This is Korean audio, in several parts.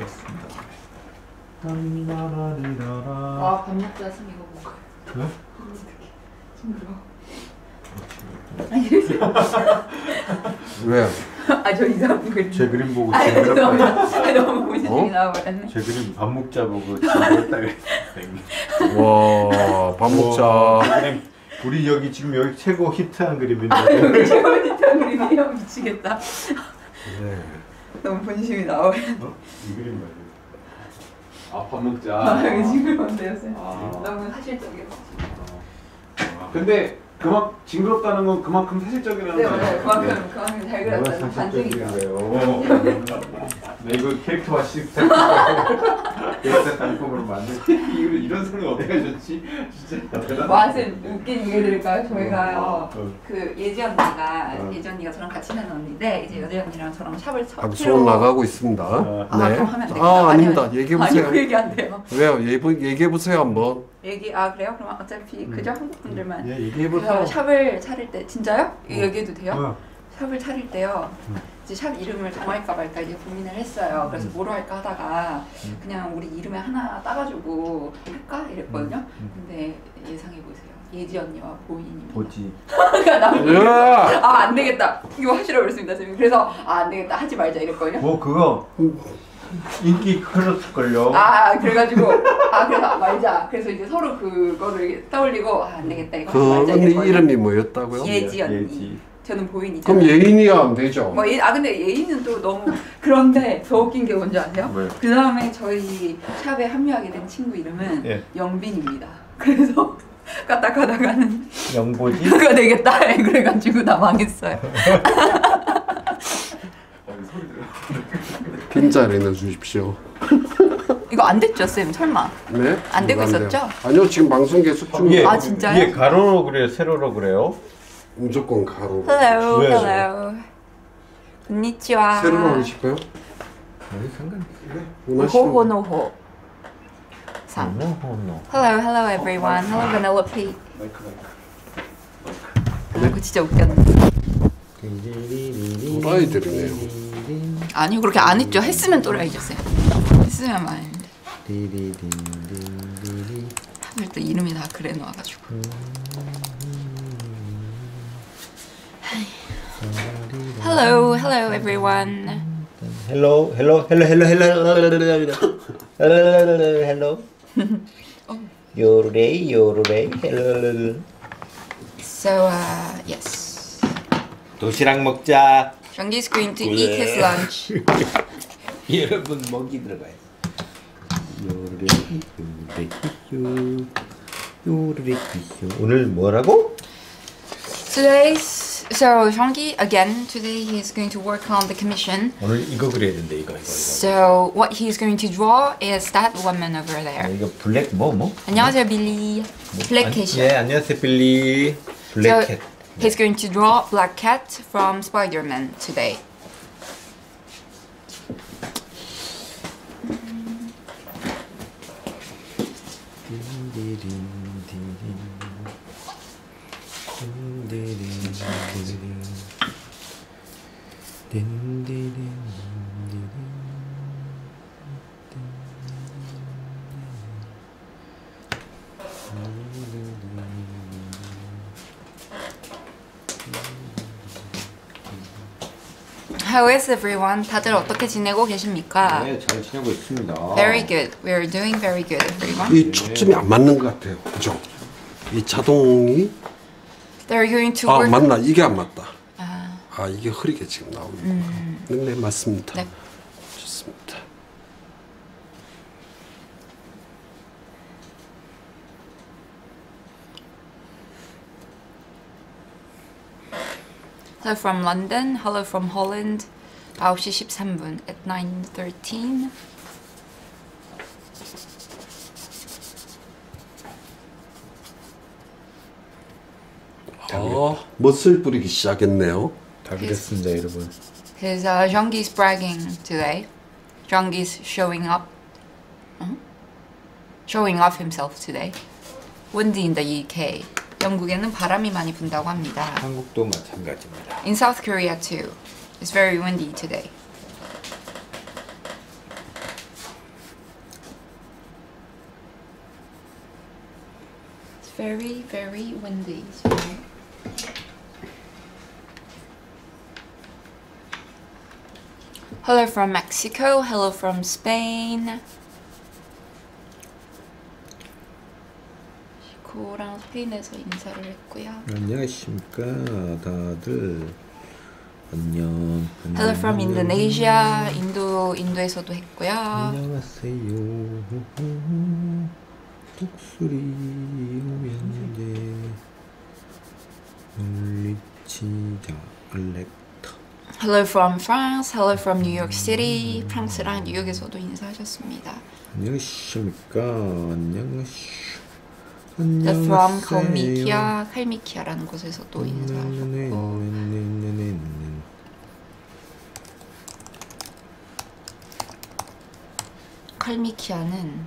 그렇습니다. 아, 밥 먹자 심 이거 먹어요. 네? 징그러워. 왜요? 아, 저 이상한 그림. 제 그림 보고 아, 징그럽다. 너무 무시심이 나와버렸네. 제 그림 밥 먹자 보고 징그럽다 그랬어요. 와, 밥 먹자. 그림 우리 여기 지금 여기 최고 히트한 그림인데. 아, 여기 최고 히트한 그림이에요. 미치겠다. 네. 너무 본심이 나와요. 이 그림 말이에요. 아, 밥 먹자. 아, 여기 징그러운데요, 쌤. 아. 너무 사실적이에요. 근데 징그럽다는 건 그만큼 사실적이라는 네, 거예요. 맞아요. 그만큼 잘 그렸다는 반증이죠. 네, 이거 캐릭터화 시스템 캐릭터 단품으로 만든. 이런 생각 어떻게 하셨지? 진짜 대단하다. 와, 쌤 웃긴 얘기 해드릴까요? 저희가요. 어. 그 예지 언니가 예지 언니가 저랑 같이 있는 언니인데 이제 여자 언니랑 저랑 샵을 방송 나가고 있습니다. 아, 아, 네. 그럼 하면 안 되겠다. 아, 아니, 아닙니다. 아니. 얘기해 보세요. 아니, 그 얘기 안 돼요. 왜요? 얘기해 보세요 한번. 아, 그래요? 그럼 어차피 그저 한국 분들만. 예, 얘기해보세요. 그래서 샵을 차릴 때 진짜요? 이거 얘기해도 돼요? 어. 샵을 차릴 때요. 이제 샵 이름을 정할까 말까 이제 고민을 했어요. 그래서 뭐로 할까 하다가 그냥 우리 이름에 하나 따가지고 할까 이랬거든요. 근데 예상해 보세요. 예지 언니와 보인입니다. 보지. 야! 아, 안 되겠다. 이거 하시라고 그랬습니다, 선생님. 그래서 안 되겠다. 하지 말자 이랬거든요. 뭐 그거 인기 흘렀을걸요. 아, 그래가지고 그래서 말자. 그래서 이제 서로 그거를 떠올리고 안 되겠다. 이거 그 하지 말자 언니 이랬거든요. 이름이 뭐였다고요? 예지 언니. 예지. 저는 보인이죠. 그럼 예인이가 하면 되죠. 뭐 근데 예인은 또 너무 그런데 더 웃긴 게 뭔지 아세요? 뭐요? 그 다음에 저희 샵에 합류하게 된 친구 이름은 예. 영빈입니다. 그래서 까딱하다가는 영보지. 그거 되겠다 그래가지고 다 망했어요. 소리 들어. 빈자리는 주십시오. 이거 안 됐죠, 쌤? 설마? 네? 안 되고 돼요. 있었죠? 아니요, 지금 방송 계속 중이에요. 아, 진짜요? 이게 가로로 그래요, 세로로 그래요? 무조건 가로. Hello, 왜요? hello. konnichiwa. 세로로 하고 싶어요? 상관. 호호노호. 3. 노노노. Hello, hello everyone. Hello, Vanellope. 마이크. 이거 진짜 웃겼는데. 또라이들이네요. 아니요, 그렇게 안 했죠. 했으면 또라이죠, 쌤. 했으면 많이. 다들 또 이름이 다 그래 놓아가지고. Hello, hello everyone. Hello, hello, hello, hello, hello, hello, hello. 요르레이, 요르레이, hello. So, yes. 도시락 먹자. Shanggi is going to eat his lunch. 여러분 먹이 들어가요. 요르레이, 요르레이, 요르레이. 오늘 뭐라고? So Shanggi again today he is going to work on the commission. 오늘 이거 그려야 된대, 이거. So what he is going to draw is that woman over there. 이거 블랙 뭐? 안녕하세요 빌리. 블랙캣이요. 예, 안녕하세요 빌리. So 블랙캣. he's going to draw Black Cat from Spider-Man today. How is everyone? 다들 어떻게 지내고 계십니까? 네, 잘 지내고 있습니다. Very good. We're doing very good, everyone. 이 초점이 안 맞는 것 같아요. 그죠? 이 자동이 They're going to 아 work. 맞나? 이게 안 맞다. 아, 아 이게 흐리게 지금 나오는 거. 네 맞습니다. 네. 좋습니다. Hello from London. Hello from Holland. 9시 13분 at 9:13. 멋을 부리기 시작했네요. 다 그렸습니다, 여러분. His Jean-Guy's bragging today. Jean-Guy's showing up. Showing off himself today. Windy in the UK. 영국에는 바람이 많이 분다고 합니다. 한국도 마찬가지입니다. In South Korea too. It's very windy today. very, very windy. So. Hello from Mexico. Hello from Spain. 멕시코랑 스페인에서 인사를 했고요. 안녕하십니까 다들. 안녕. Hello from Indonesia. 인도에서도 했고요. 안녕하세요. 독수리 오면 이제 물리치자 알렉타. Hello from France. Hello from New York City. 프랑스랑 뉴욕에서도 인사하셨습니다. 안녕하십니까. 안녕하시. The from 칼미키아, 칼미키아라는 곳에서도 인사하셨고. 칼미키아는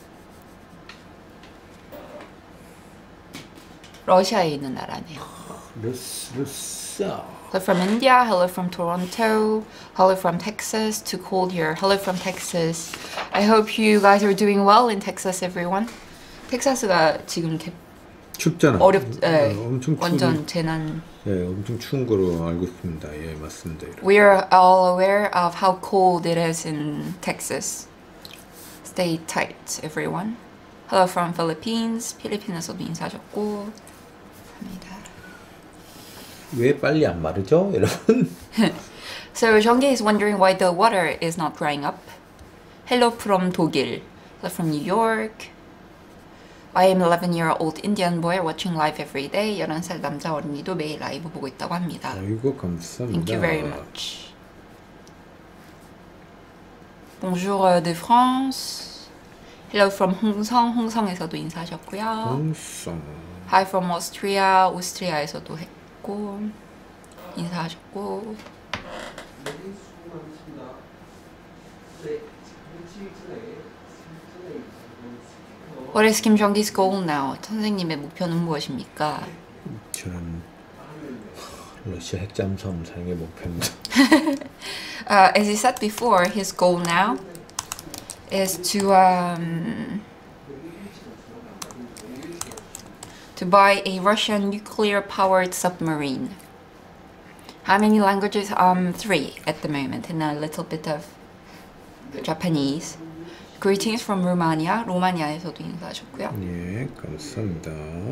러시아에 있는 나라네요. 루사. Hello from India, hello from Toronto, hello from Texas, too cold here, hello from Texas. I hope you guys are doing well in Texas, everyone. 텍사스가 지금 춥잖아. 엄청 완전 재난. 예, 엄청 추운 거로 알고 있습니다. 예, 맞습니다. We are all aware of how cold it is in Texas. Stay tight, everyone. Hello from Philippines. 필리핀에서도 인사하셨고 합니다. 왜 빨리 안 마르죠, 여러분? So Jeonggi is wondering why the water is not drying up. Hello from 독일. Hello from New York. I am 11-year-old Indian boy watching live every day. 11살 남자 어린이도 매일 라이브 보고 있다고 합니다. 아이고 감사합니다. Thank you very much. Bonjour de France. Hello from 홍성. 홍성에서도 인사하셨고요. 홍성. Hi from Austria. 오스트리아에서도 했고 인사하셨고. What is Kim Jong-gi's goal now? 선생님의 목표는 무엇입니까? 저는 러시아 핵잠수함 사용의 목표입니다. As he said before, his goal now is to buy a Russian nuclear-powered submarine. How many languages? 3 at the moment, and a little bit of Japanese. Greetings from Romania. 로마니아에서도 인사하셨고요. 예, 감사합니다.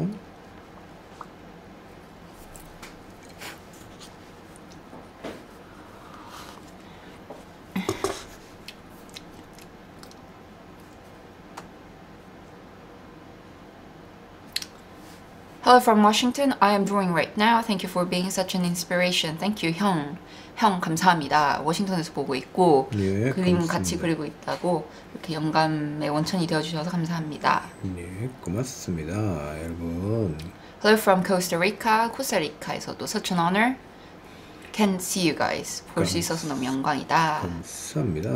Hello from Washington. I am drawing right now. Thank you for being such an inspiration. Thank you, 형. 형 감사합니다. 워싱턴에서 보고 있고 예, 그림 감사합니다. 같이 그리고 있다고 이렇게 영감의 원천이 되어주셔서 감사합니다. 네, 고맙습니다, 여러분. Hello from Costa Rica. 코스타리카에서도 such an honor. Can see you guys. 볼 수 있어서 너무 영광이다. 감사합니다.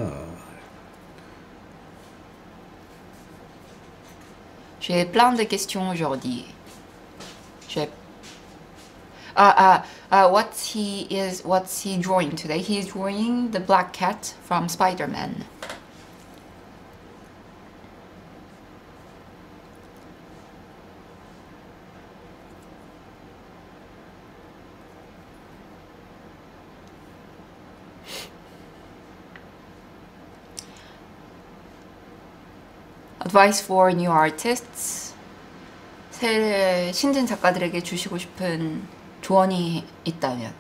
J'ai plein de questions aujourd'hui. What's he drawing today? He's drawing the black cat from Spider-Man. Advice for new artists. 새 신진 작가들에게 주시고 싶은 조언이 있다면?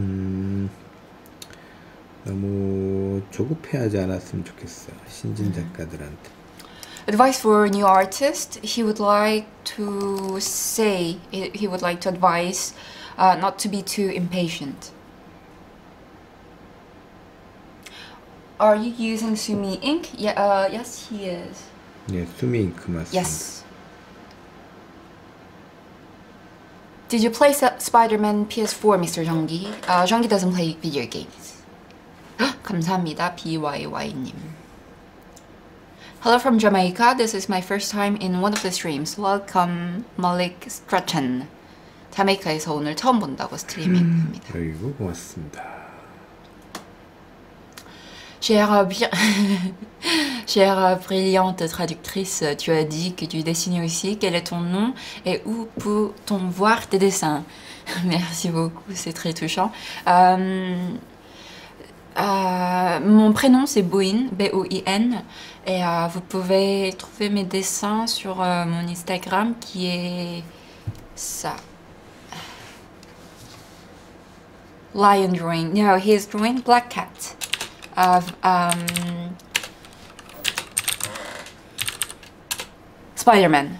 너무 조급해하지 않았으면 좋겠어, 신진 작가들한테. Advice for new artists. He would like to say, he would like to advise not to be too impatient. Are you using Sumi ink? Yeah, yes, he is. 네, 수미 잉크 맞습니다. Yes. Did you play Spider-Man PS4, Mr. Jeonggi? Jeonggi doesn't play video games. 감사합니다, BYY님. Hello from Jamaica. This is my first time in one of the streams. Welcome, Malik Strachan. 자메이카에서 오늘 처음 본다고 스트리밍합니다. 아이고 Cher Chère brillante traductrice, tu as dit que tu dessinais aussi. Quel est ton nom et où peut-on voir tes dessins? Merci beaucoup, c'est très touchant. Mon prénom c'est Boin, B-O-I-N, et vous pouvez trouver mes dessins sur mon Instagram qui est ça. Lion drawing. No, he is drawing black cat of Spider-Man.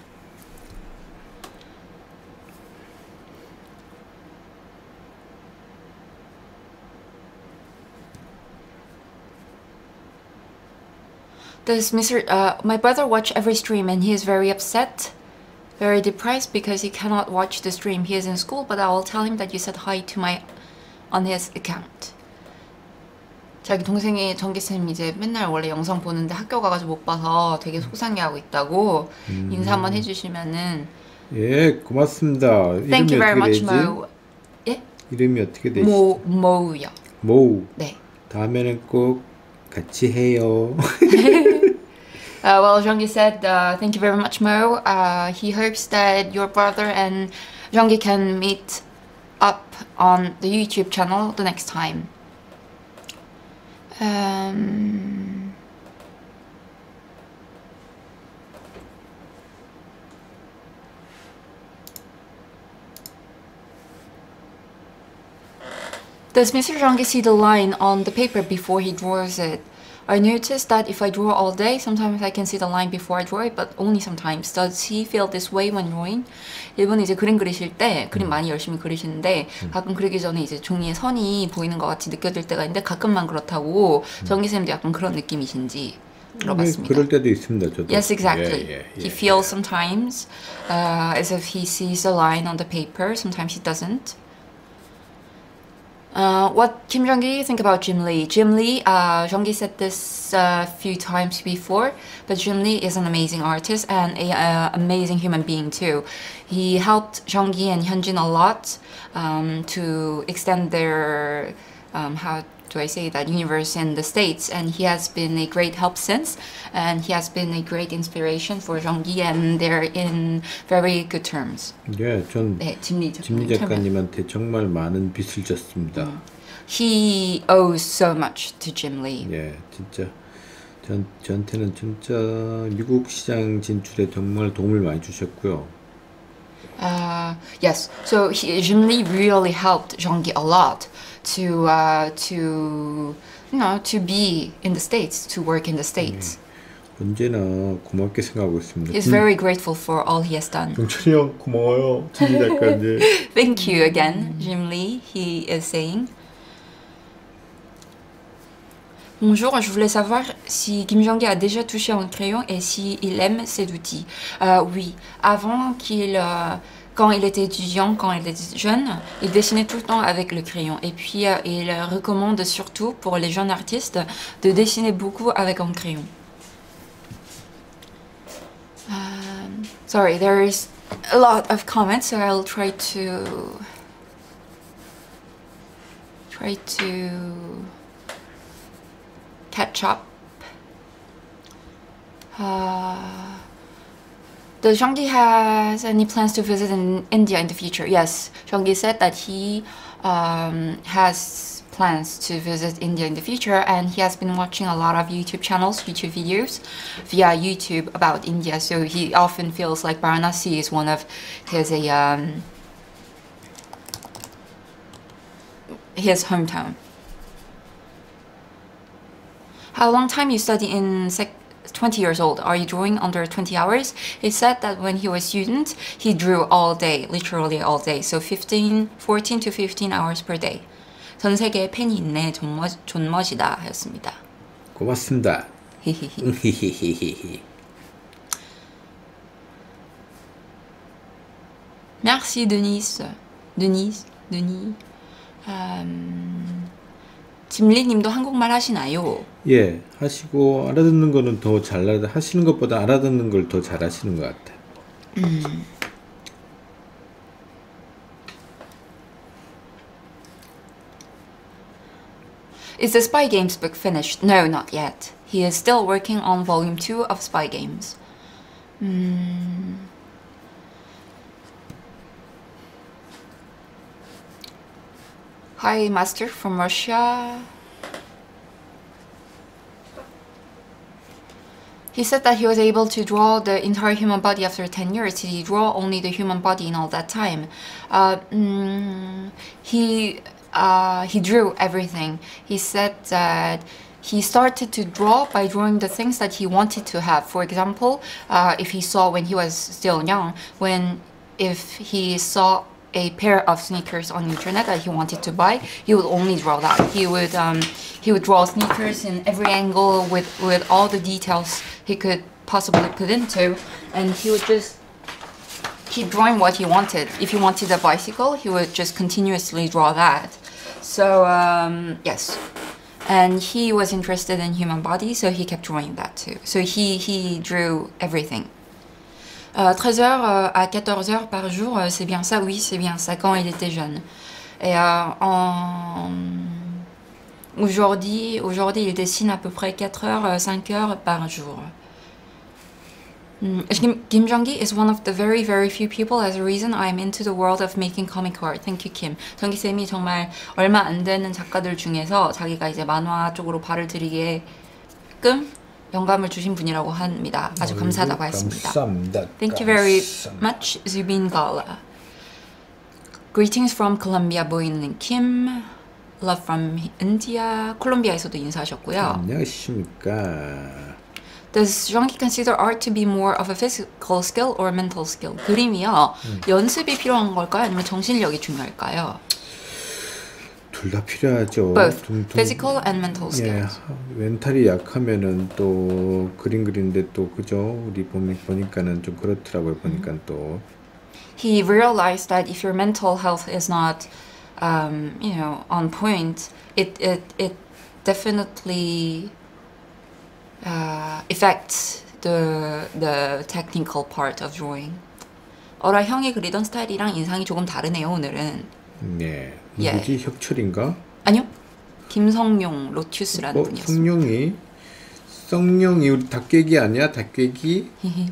Does my brother watch every stream and he is very upset, very depressed because he cannot watch the stream. He is in school, but I will tell him that you said hi to my on his account. 자기 동생이 정기쌤 이제 맨날 원래 영상 보는데 학교 가가지고 못 봐서 되게 속상해하고 있다고 인사 한번 해주시면은. 예, 고맙습니다. Thank you 이름이 very 어떻게 much, 되지? Mo. 예? 이름이 어떻게 되시죠? 모우요. 모우. 네. 다음에는 꼭 같이 해요. Well, Jeonggi said, thank you very much, Mo. He hopes that your brother and Jeonggi can meet up on the YouTube channel the next time. Does Mr. Jeonggi see the line on the paper before he draws it? I noticed that if I draw all day, sometimes I can see the line before I draw it, but only sometimes. Does he feel this way when drawing? 일본은 이제 그림 그리실 때 그림 많이 열심히 그리시는데 가끔 그리기 전에 이제 종이에 선이 보이는 것 같이 느껴질 때가 있는데 가끔만 그렇다고 정기쌤도 약간 그런 느낌이신지 물어봤습니다. 그럴 때도 있습니다, 저도. Yes, exactly. 예, 예, 예. He feels sometimes as if he sees a line on the paper, sometimes he doesn't. What Kim Jeonggi think about Jim Lee? Jim Lee, Jeonggi said this a few times before, but Jim Lee is an amazing artist and an amazing human being too. He helped Jeonggi and Hyunjin a lot to extend their, how do I say that, universe in the States, and he has been a great help since, and he has been a great inspiration for Jeonggi, and they're in very good terms. 예, 전 네, 짐리 작가님한테 정말 많은 빚을 졌습니다. He owes so much to Jim Lee. 예, 진짜 저한테는 진짜 미국 시장 진출에 정말 도움을 많이 주셨고요. Yes, so Jim Lee really helped Jeonggi a lot to be in the States, to work in the States. 언제나 고맙게 생각하고 있습니다. He's very grateful for all he has done. 동철이 형 고마워요, 진미 작가님. Thank you again, Jim Lee, he is saying. Bonjour, je voulais savoir si Kim Jeonggi a déjà touché un crayon et s'il aime cet outil. Oui, avant quand il était étudiant, quand il était jeune, il dessinait tout le temps avec le crayon. Et puis, il recommande surtout pour les jeunes artistes de dessiner beaucoup avec un crayon. Sorry, there is a lot of comments, so I'll try to catch up. Does Jeonggi has any plans to visit in India in the future? Yes, Jeonggi said that he has plans to visit India in the future, and he has been watching a lot of YouTube channels, YouTube videos via YouTube about India, so he often feels like Varanasi is one of his hometown. How long time you study in 20 years old? Are you drawing under 20 hours? He said that when he was a student, he drew all day, literally all day. So 14 to 15 hours per day. 전 세계에 팬이 있네, 존멋이다 하였습니다. 고맙습니다. Merci Denise. Denis. 짐리님도 한국말 하시나요? 예, 하시고 알아듣는 거는 더 잘 하시는 것보다 알아듣는 걸 더 잘하시는 것 같아요. Is the Spy Games book finished? No, not yet. He is still working on volume 2 of Spy Games. Hi, Master from Russia. He said that he was able to draw the entire human body after 10 years. Did he draw only the human body in all that time? He drew everything. He said that he started to draw by drawing the things that he wanted to have. For example, if he saw when he was still young, if he saw a pair of sneakers on the internet that he wanted to buy, he would only draw that. He would draw sneakers in every angle with all the details he could possibly put into, and he would just keep drawing what he wanted. If he wanted a bicycle, he would just continuously draw that. So yes, and he was interested in human body, so he kept drawing that too. So he drew everything. 13 heures à 14 heures par jour, c'est bien ça? Oui, c'est bien ça, quand il était jeune. Et aujourd'hui, il dessine à peu près 4 heures, 5 heures par jour. Kim Jong-gi is one of the very, very few people as a reason I'm into the world of making comic art. Thank you, Kim. 정기쌤이 정말 얼마 안 되는 작가들 중에서 자기가 이제 만화 쪽으로 발을 들이게끔 영감을 주신 분이라고 합니다. 아주 감사하다고 했습니다. 감사합니다. Thank you very much, Zubin Gala. Greetings from Colombia, 보이는 Kim. Love from India. 콜롬비아에서도 인사하셨고요. 안녕하십니까. Does Jean-Guy consider art to be more of a physical skill or mental skill? 그림이요. 연습이 필요한 걸까요? 아니면 정신력이 중요할까요? 둘 다 필요하죠. Both physical and mental 예, skills. 멘탈이 약하면은 또 그림 그리는데 또 그죠? 우리 보니까는 좀 그렇더라고요. 보니까 또. He realized that if your mental health is not, on point, it definitely affects the technical part of drawing. 어라 형이 그리던 스타일이랑 인상이 조금 다르네요 오늘은. 네. 누구지? 혁철인가? 아니요. 김성용 로튜스라는 분이었어요. 성룡이 우리 닭깨기 아니야? 닭깨기?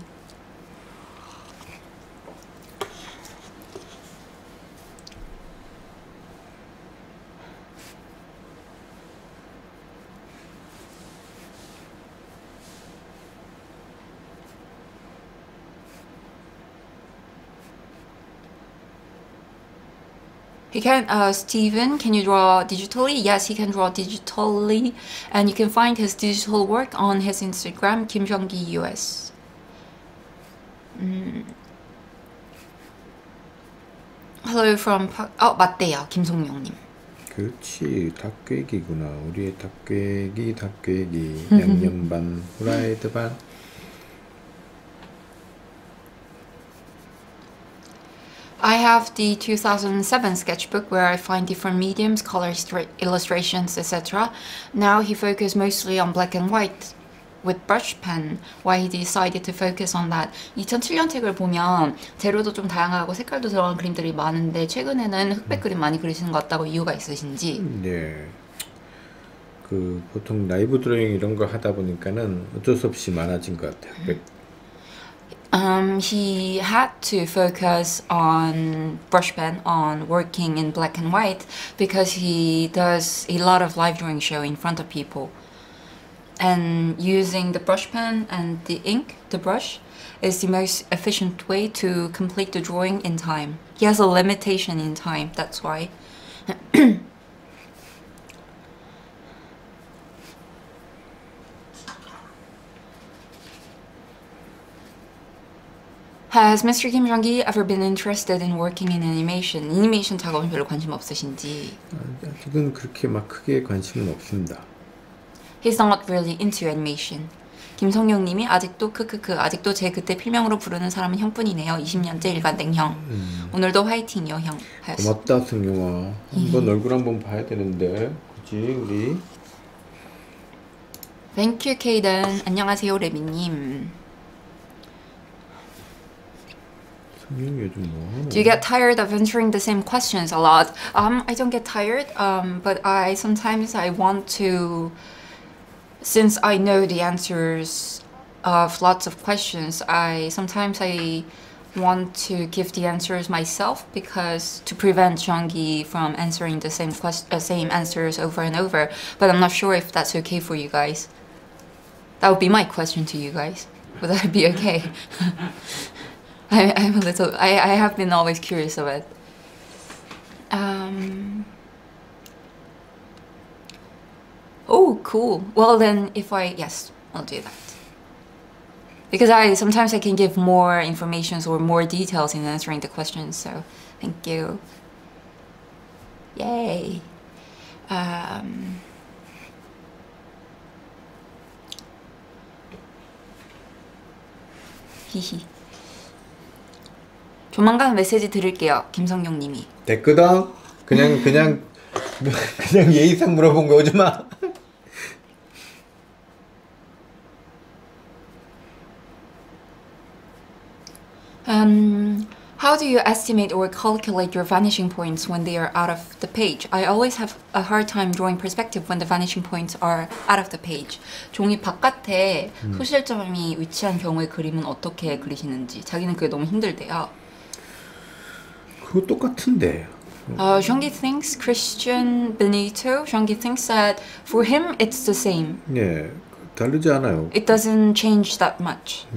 He can, Steven, can you draw digitally? Yes, he can draw digitally, and you can find his digital work on his Instagram, Kim Jong-gi US. Hello from, 맞대요, 김송용님. 그렇지, 닭깨기구나. 우리의 닭깨기, 양념반, 후라이드 반. I have the 2007 sketchbook where I find different mediums, colors, illustrations, etc. Now he focused mostly on black and white with brush pen. Why he decided to focus on that? 2007년 책을 보면 재료도 좀 다양하고 색깔도 들어간 그림들이 많은데 최근에는 흑백 그림 많이 그리시는 것 같다고 이유가 있으신지? 네. 그 보통 라이브 드로잉 이런 거 하다 보니까는 어쩔 수 없이 많아진 것 같아요. 흑백. He had to focus on brush pen, on working in black and white, because he does a lot of live drawing show in front of people. And using the brush pen and the ink, the brush, is the most efficient way to complete the drawing in time. He has a limitation in time, that's why. Has Mr. Kim Jong-gi ever been interested in working in animation? 애니메이션 작업은 별로 관심 없으신지? 아직은 그렇게 막 크게 관심은 없습니다. He's not really into animation. 김성용님이 아직도 아직도 제 그때 필명으로 부르는 사람은 형뿐이네요. 20년째 일관된 형. 오늘도 화이팅이요 형. 고맙다 승용아. 한번 얼굴 한번 봐야 되는데, 그치 우리? Thank you, Kaden. 안녕하세요, 레미님. 성윤이 요즘 뭐 하노? Do you get tired of answering the same questions a lot? I don't get tired, but I sometimes I want to, since I know the answers of lots of questions, sometimes I want to give the answers myself because to prevent Jeonggi from answering the same answers over and over. But I'm not sure if that's okay for you guys. That would be my question to you guys. Would that be okay? I'm a little. I have been always curious of it. Oh, cool. Well then, yes, I'll do that. Because sometimes I can give more information or more details in answering the questions. So, thank you. Yay. 히히. 조만간 메시지 드릴게요, 김성용님이. 됐거든. 그냥 예의상 물어본 거 오지 마. How do you estimate or calculate your vanishing points when they are out of the page? I always have a hard time drawing perspective when the vanishing points are out of the page. 종이 바깥에 소실점이 위치한 경우의 그림은 어떻게 그리시는지. 자기는 그게 너무 힘들대요. 그거 똑같은데. Jeonggi thinks Christian Benito. Jeonggi thinks that for him it's the same. 네, 다르지 않아요. It doesn't change that much.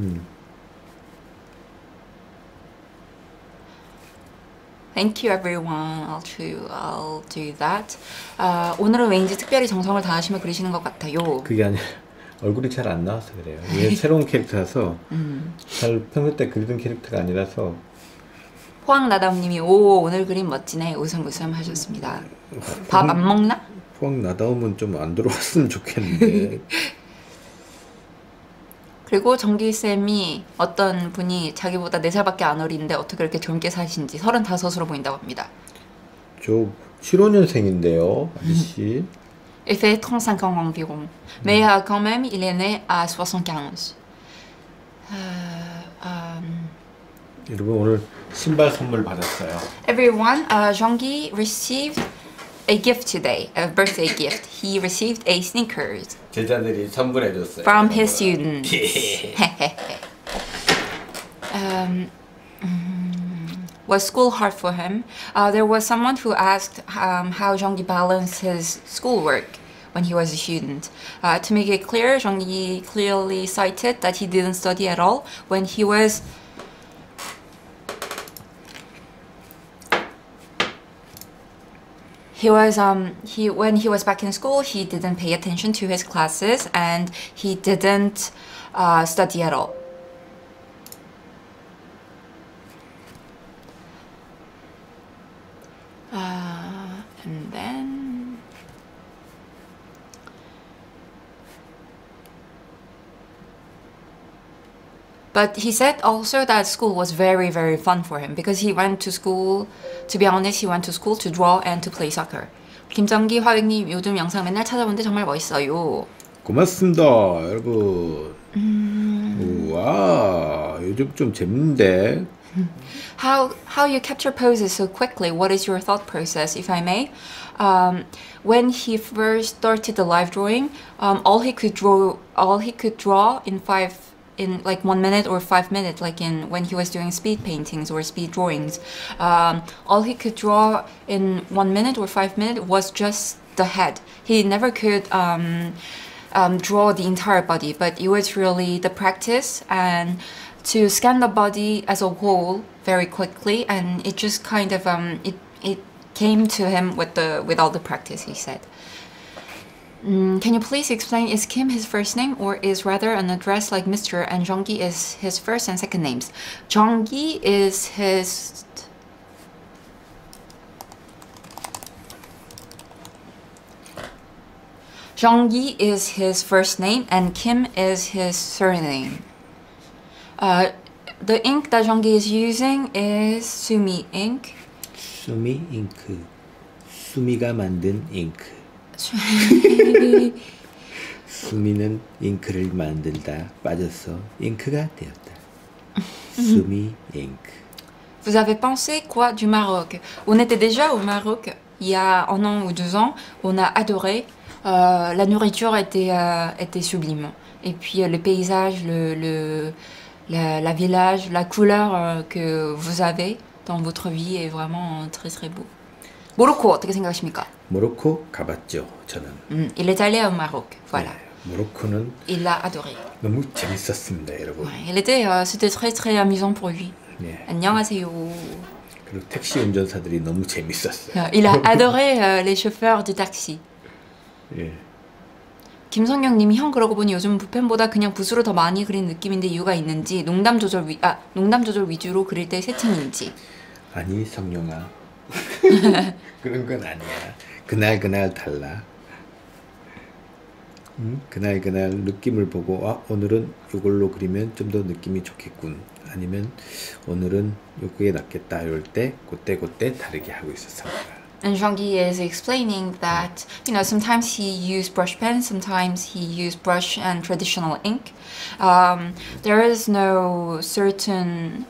Thank you everyone. I'll do that. 오늘은 왠지 특별히 정성을 다하시며 그리시는 것 같아요. 그게 아니라 얼굴이 잘 안 나와서 그래요. 얘 새로운 캐릭터라서 잘 평소 때 그리던 캐릭터가 아니라서. 포항나다움님이 오 오늘 그림 멋지네 웃음 하셨습니다. 밥 안 먹나? 포항나다움은 좀 안 들어왔으면 좋겠는데. 그리고 정기쌤이 어떤 분이 자기보다 4살밖에 안 어린데 어떻게 그렇게 젊게 사신지 35으로 보인다고 합니다. 저 75년생인데요, 아저씨. Il fait 35 ans environ. Mais quand même, il est né à 75. 여러분 오늘 신발 선물 받았어요. Everyone, Jeonggi received a gift today, a birthday gift. He received a sneakers. 제자들이 선물해 줬어요. From his students. Was school hard for him? There was someone who asked how Jeonggi balanced his schoolwork when he was a student. To make it clear, Jeonggi clearly cited that he didn't study at all when he was when he was back in school, he didn't pay attention to his classes and he didn't study at all. And then but he said also that school was very, very fun for him because he went to school, to be honest, he went to school to draw and to play soccer. 김정기 화백님 요즘 영상 맨날 찾아보는데 정말 멋있어요. 고맙습니다, 여러분. 우와, 요즘 좀 재밌는데. How you capture poses so quickly? What is your thought process, if I may? When he first started the live drawing, all he could draw in like 1 minute or 5 minutes, like when he was doing speed paintings or speed drawings, all he could draw in 1 minute or 5 minutes was just the head. He never could draw the entire body, but it was really the practice and to scan the body as a whole very quickly, and it just kind of it came to him with all the practice, he said. Can you please explain, is Kim his first name or is rather an address like Mr. and Jeonggi is his first and second names? Jeonggi is his first name and Kim is his surname. The ink that Jeonggi is using is Sumi ink. 수미 잉크. 수미가 만든 잉크. 수미는 잉크를 만들다 빠져서 잉크가 되었다. 수미 잉크. Vous avez pensé quoi du Maroc? On était déjà au Maroc il y a 1 an ou 2 ans. On a adoré. La nourriture était sublime. Et puis le paysage, la village, la couleur que vous avez dans votre vie est vraiment très très beau. 모로코 어떻게 생각하십니까? 모로코 가봤죠, 저는. Il est allé au Maroc. Voilà. 네, 모로코는 Il l'a adoré. 너무 재밌었습니다, 여러분. Ouais, c'était très très amusant pour lui. 네. 안녕하세요. 그리고 택시 운전사들이 너무 재밌었어요. Il a adoré les chauffeurs du taxi. 예. 김성경님이 형 그러고 보니 요즘 붓펜보다 그냥 붓으로 더 많이 그린 느낌인데 이유가 있는지 농담 조절 위주로 그릴 때 세팅인지. 아니 성룡아 그런 건 아니야. 그날 달라. 그날 느낌을 보고 아 오늘은 이걸로 그리면 좀 더 느낌이 좋겠군. 아니면 오늘은 요게 낫겠다 이럴 때 그때 다르게 하고 있었습니다. And Jean-Guy is explaining that, you know, sometimes he used brush pen, sometimes he used brush and traditional ink. There is no certain...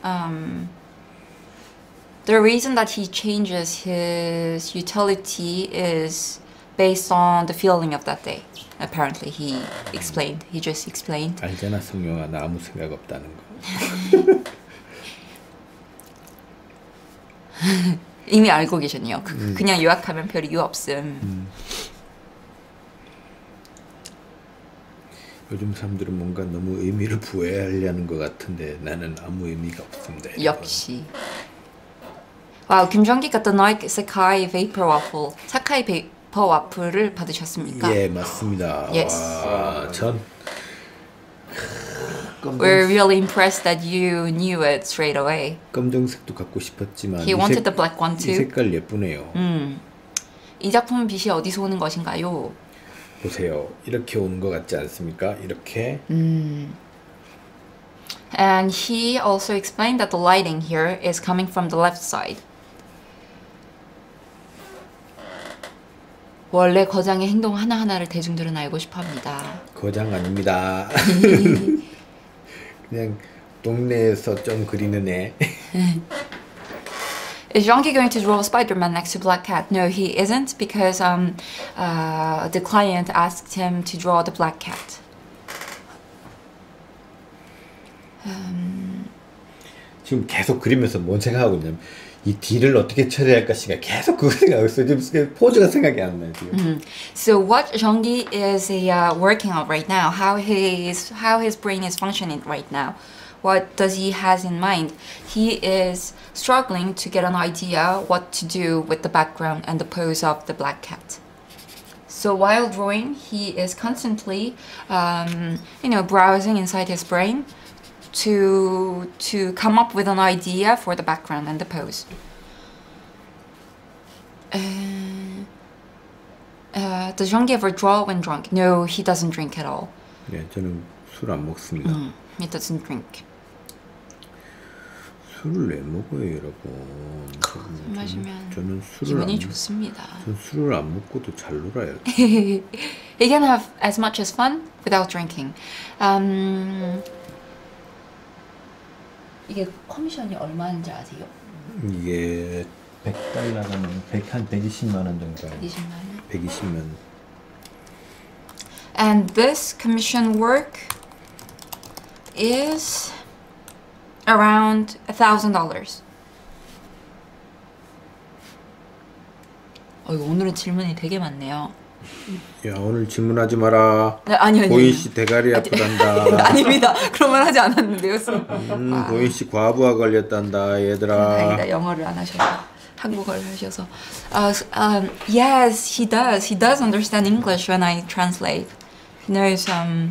the reason that he changes his utility is based on the feeling of that day. Apparently, he just explained. 알잖아 성룡아 나 아무 생각 없다는 거. 이미 알고 계셨네요. 그냥 요약하면 별 이유 없음. 요즘 사람들은 뭔가 너무 의미를 부여하려는 것 같은데 나는 아무 의미가 없습니다. 역시. 와우, 김정기 got the Nike Sakai Vapor Waffle. 사카이 베이퍼 와플을 받으셨습니까? 예, 맞습니다. Yes. 와, 전 We're really impressed that you knew it straight away. 검정색도 갖고 싶었지만 He wanted the black one 이 too. 색깔 예쁘네요. 이 작품 빛이 어디서 오는 것인가요? 보세요. 이렇게 오는 것 같지 않습니까? 이렇게. And he also explained that the lighting here is coming from the left side. 원래 거장의 행동 하나하나를 대중들은 알고 싶어합니다. 거장 아닙니다. 그냥 동네에서 좀 그리는 애. Is Jean-Guy going to draw Spider-Man next to Black Cat? No, he isn't because the client asked him to draw the Black Cat. 지금 계속 그리면서 뭔 생각하고 있냐면 이 D를 어떻게 처리할 것인가 계속 그거 생각하고 있어요. 지금 포즈가 생각이 안 나요. 지금. So what Jean-Guy is working on right now, how his brain is functioning right now, what does he has in mind? He is struggling to get an idea what to do with the background and the pose of the black cat. So while drawing, he is constantly, browsing inside his brain to come up with an idea for the background and the pose. Does Jean-Guy ever draw when drunk? No, he doesn't drink at all. 네, 저는 술 안 먹습니다. He doesn't drink. 술을 왜 먹어요, 여러분? 마시면 저는 술을 기분이 좋습니다. 전 술을 안 먹고도 잘 놀아요. He can have as much as fun without drinking. 이게 커미션이 얼마인지 아세요? 이게 100달러가 한 120만 원 정도. 120만 원. 120만 원. And this commission work is around $1,000. 오늘은 질문이 되게 많네요. 야, 오늘 질문하지 마라. 네, 아니요. 고인 씨 대가리 아프단다. 아닙니다. 그런 말 하지 않았는데요. 고인 씨 과부하 걸렸단다, 얘들아. 아니다. 영어를 안 하셔서 한국어를 하셔서. Yes, he does. He does understand English when I translate. He knows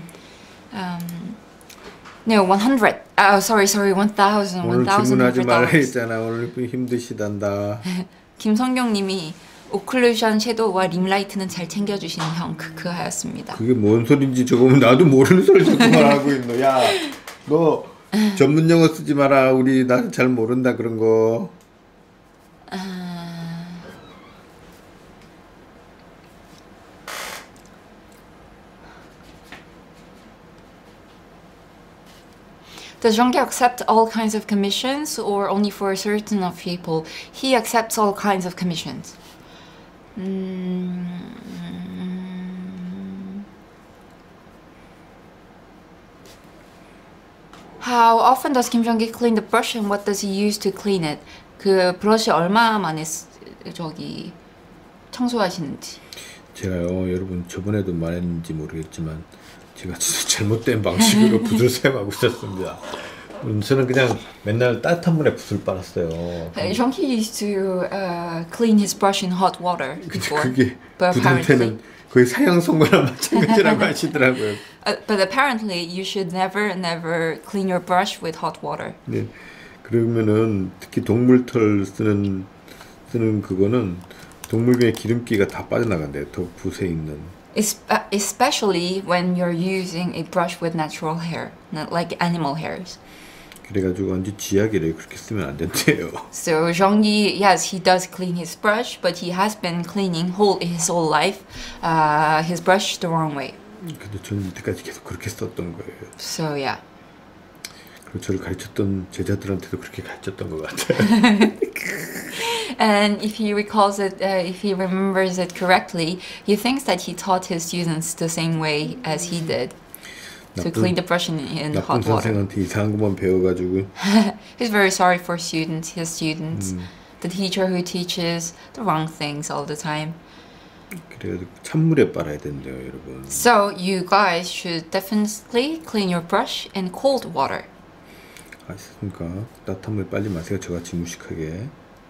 no, 100. Sorry, 1,000. 오늘 질문하지 말라 했잖아. 오늘 힘드시단다. 김성경님이 오클루전 섀도우와 림라이트는 잘 챙겨주시는 형 크크 하였습니다. 그게 뭔 소린지 조금 나도 모르는 소리 자꾸 말하고 있노. 야, 너 전문 용어 쓰지 마라. 우리 나 잘 모른다 그런 거. Does Jean-Guy accept all kinds of commissions or only for a certain of people? He accepts all kinds of commissions. How often does Kim Jong-gi clean the brush and what does he use to clean it? 그 브러쉬 얼마 만에 저기 청소하시는지. 제가요, 여러분 저번에도 말했는지 모르겠지만 제가 진짜 잘못된 방식으로 붓을 사용하고 있었습니다. 저는 그냥 맨날 따뜻한 물에 붓을 빨았어요. Jeong-gi used to clean his brush in hot water before. 그게 but 붓한테는 거의 사형선고랑 마찬가지라고 하시더라고요. But apparently you should never clean your brush with hot water. 네, 그러면은 특히 동물털 쓰는 그거는 동물의 기름기가 다 빠져나간대요. 더 붓에 있는. Especially when you're using a brush with natural hair, not like animal hairs. 그래가지고 완전 쥐약이래. 그렇게 쓰면 안 된대요. So Jeong-gi, yes, he does clean his brush, but he has been cleaning his whole life his brush the wrong way. 근데 저는 이때까지 계속 그렇게 썼던 거예요. So yeah. 그리고 저를 가르쳤던 제자들한테도 그렇게 가르쳤던 것 같아요. And if he recalls it, if he remembers it correctly, he thinks that he taught his students the same way as he did to clean the brush in 나쁜 hot water. 선생한테 이상한 것만 배워가지고. He's very sorry for his students, the teacher who teaches the wrong things all the time. 그래가지고 찬물에 빨아야 된대요, 여러분. So you guys should definitely clean your brush in cold water. 아셨습니까? 따뜻한 물에 빨지 마세요. 저같이 무식하게.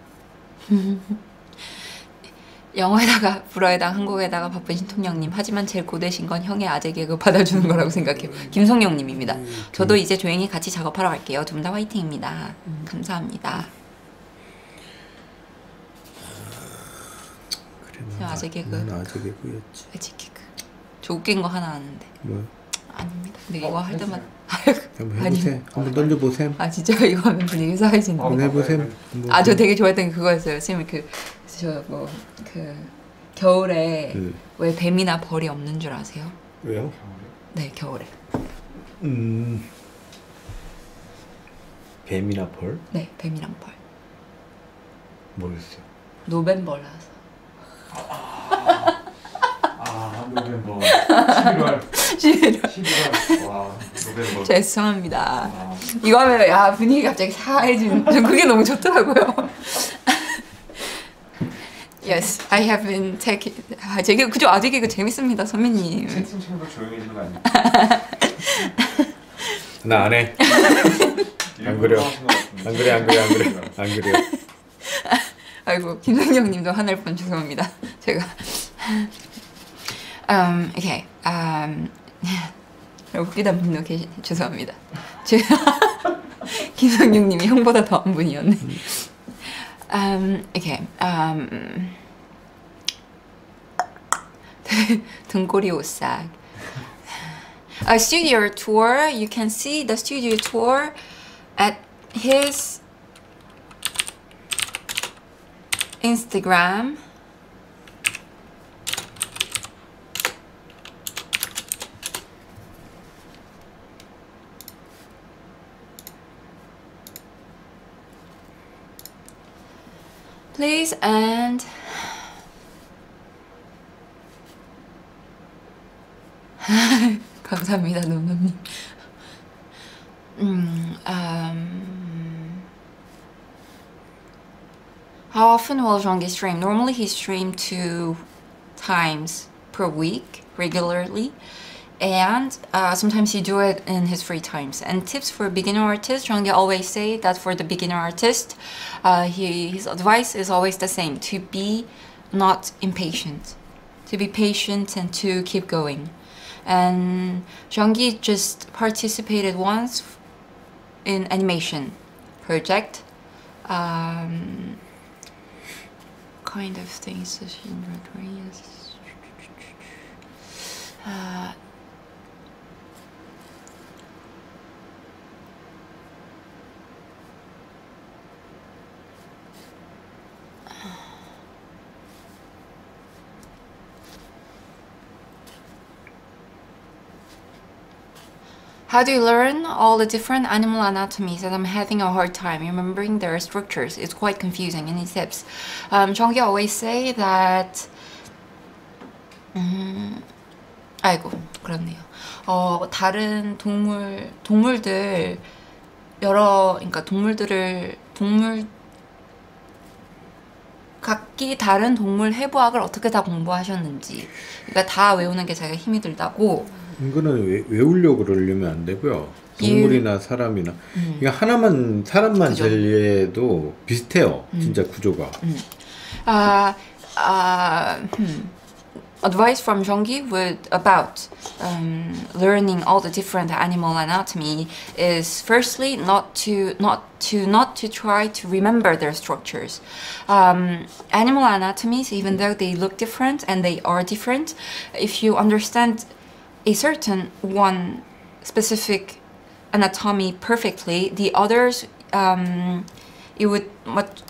영어에다가 불어에다가 한국에다가 바쁜 신통령님. 하지만 제일 고되신 건 형의 아재 개그 받아주는 거라고 생각해요. 김성용님입니다. 저도 이제 조용히 같이 작업하러 갈게요. 두 분 다 화이팅입니다. 감사합니다. 그래, 아재 개그. 난 아재 개그였지. 아재 개그. 저 웃긴 거 하나 아는데. 뭐? 아닙니다. 근데 이거 할 때마다 한번 해보세요. 한번 던져보세요. 아 진짜 이거 하면 분위기 싸해지는. 한번 해보세요. 아 저 되게 좋아했던 게 그거였어요. 선생님 그 겨울에 왜 뱀이나 벌이 없는 줄 아세요? 왜요? 네 겨울에. 뱀이나 벌? 네 뱀이랑 벌. 모르겠어요. 노벤벌라서. 노벤버 11월 11월. 와 노벤버 죄송합니다. 이거 하면 야 분위기 갑자기 사해지는. 전 그게 너무 좋더라고요. Yes, I have been taking. 아, 제게 그죠? 아재 개그 재밌습니다, 선배님. 채팅창도 조용해지는 거 아니야? 나 안 해. 안 그래요. 안 그래요. 아이고 김성경님도 화낼 뻔 죄송합니다. 제가 okay. 웃기다 분도 죄송합니다. 제가 김성경님이 형보다 더한 분이었네. Okay. 등골이 오싹. A studio tour. You can see the studio tour at his Instagram. Please and 감사합니다, 노노님. How often will Jeong-gi stream? Normally he streams 2 times per week, regularly. And sometimes he do it in his free times. And tips for beginner artists, Jeong-gi always say that for the beginner artist, his advice is always the same, to be not impatient, to be patient and to keep going. And Jeong-gi just participated once in animation project, kind of things. How do you learn all the different animal anatomies that I'm having a hard time remembering their structures? It's quite confusing. Any tips? Jeonggi always say that 아이고 그렇네요. 다른 동물들 그러니까 각기 다른 동물 해부학을 어떻게 다 공부하셨는지, 그러니까 다 외우는 게 자기가 힘이 들다고. 이거는 외우려고 그러려면 안 되고요. 동물이나 사람이나 이거 하나만 사람만 그죠. 제외해도 비슷해요. 진짜 구조가. Advice from Jeonggi about learning all the different animal anatomy is firstly not to try to remember their structures. Animal anatomies, even though they look different and they are different, if you understand a certain one specific anatomy perfectly, the others it would much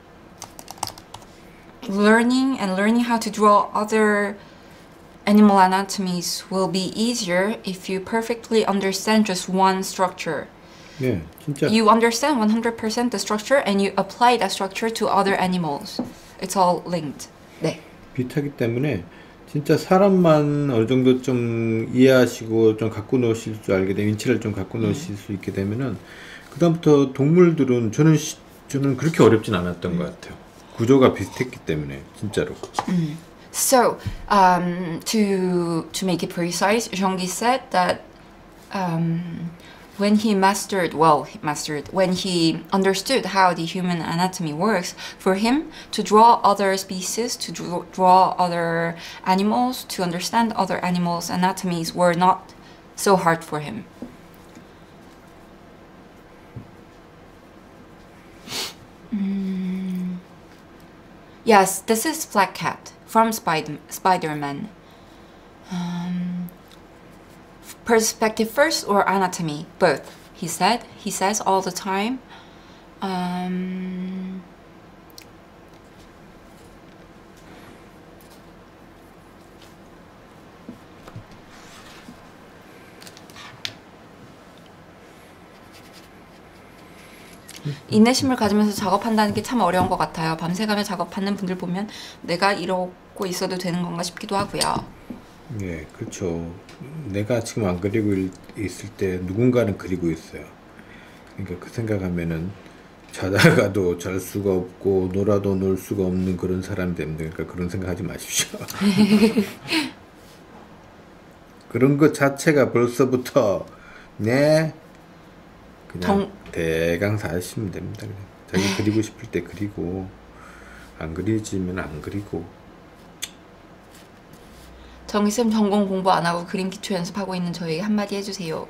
learning how to draw other animal anatomies will be easier if you perfectly understand just one structure. 네, 진짜. You understand 100% the structure and you apply that structure to other animals. It's all linked. 네. 비슷하기 때문에 진짜 사람만 어느 정도 좀 이해하시고 좀 갖고 노실 줄 알게 되면 인치를 좀 갖고 노실 수 있게 되면은 그다음부터 동물들은 저는 그렇게 어렵진 않았던 것 같아요. 구조가 비슷했기 때문에 진짜로. So to make it precise, Jeonggi said that when he understood how the human anatomy works, for him to draw other species, to draw other animals, to understand other animals' anatomies were not so hard for him. Yes, this is Black Cat from Spider-Man. Perspective first or anatomy? Both. He says all the time. 인내심을 가지면서 작업한다는 게 참 어려운 것 같아요. 밤새가며 작업하는 분들 보면 내가 이러고 있어도 되는 건가 싶기도 하고요. 네, 그렇죠. 내가 지금 안 그리고 있을 때 누군가는 그리고 있어요. 그러니까 그 생각하면은 자다가도 잘 수가 없고 놀아도 놀 수가 없는 그런 사람이 됩니다. 그러니까 그런 생각하지 마십시오. 그런 것 자체가 벌써부터 그냥 대강 사시면 됩니다. 그냥. 자기 그리고 싶을 때 그리고 안 그리지면 안 그리고. 정희쌤 전공 공부 안 하고 그림 기초 연습하고 있는 저에게 한마디 해주세요.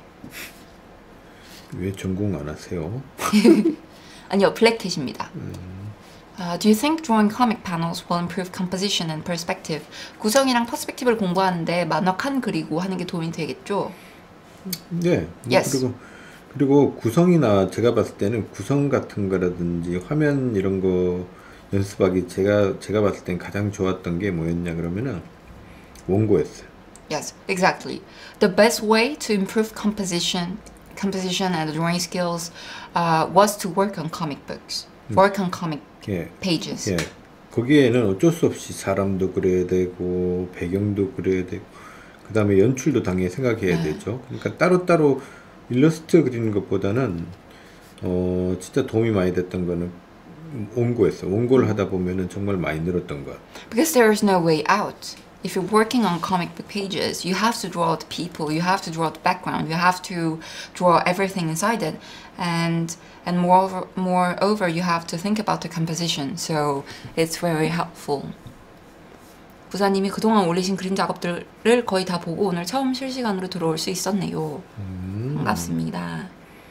왜 전공 안 하세요? 아니요, 블랙캣입니다. Do you think drawing comic panels will improve composition and perspective? 구성이랑 퍼스펙티브를 공부하는데 만화 칸 그리고 하는 게 도움이 되겠죠? 네. Yes. 그리고 구성이나 제가 봤을 때는 구성 같은 거라든지 화면 이런 거 연습하기 제가 봤을 땐 가장 좋았던 게 뭐였냐 그러면은 원고였어요. Yes, exactly. The best way to improve composition and drawing skills was to work on comic books, work on comic pages. 예. 거기에는 어쩔 수 없이 사람도 그려야 되고 배경도 그려야 되고 그 다음에 연출도 당연히 생각해야 되죠. 그러니까 따로따로 일러스트 그리는 것보다는 진짜 도움이 많이 됐던 거는 원고였어요. 원고를 하다 보면은 정말 많이 늘었던 것 같아요. Because there is no way out. If you're working on comic book pages, you have to draw the people, you have to draw the background, you have to draw everything inside it, and moreover, you have to think about the composition. So it's very helpful. 부사님이 그동안 올리신 그림 작업들을 거의 다 보고 오늘 처음 실시간으로 들어올 수 있었네요. 반갑습니다.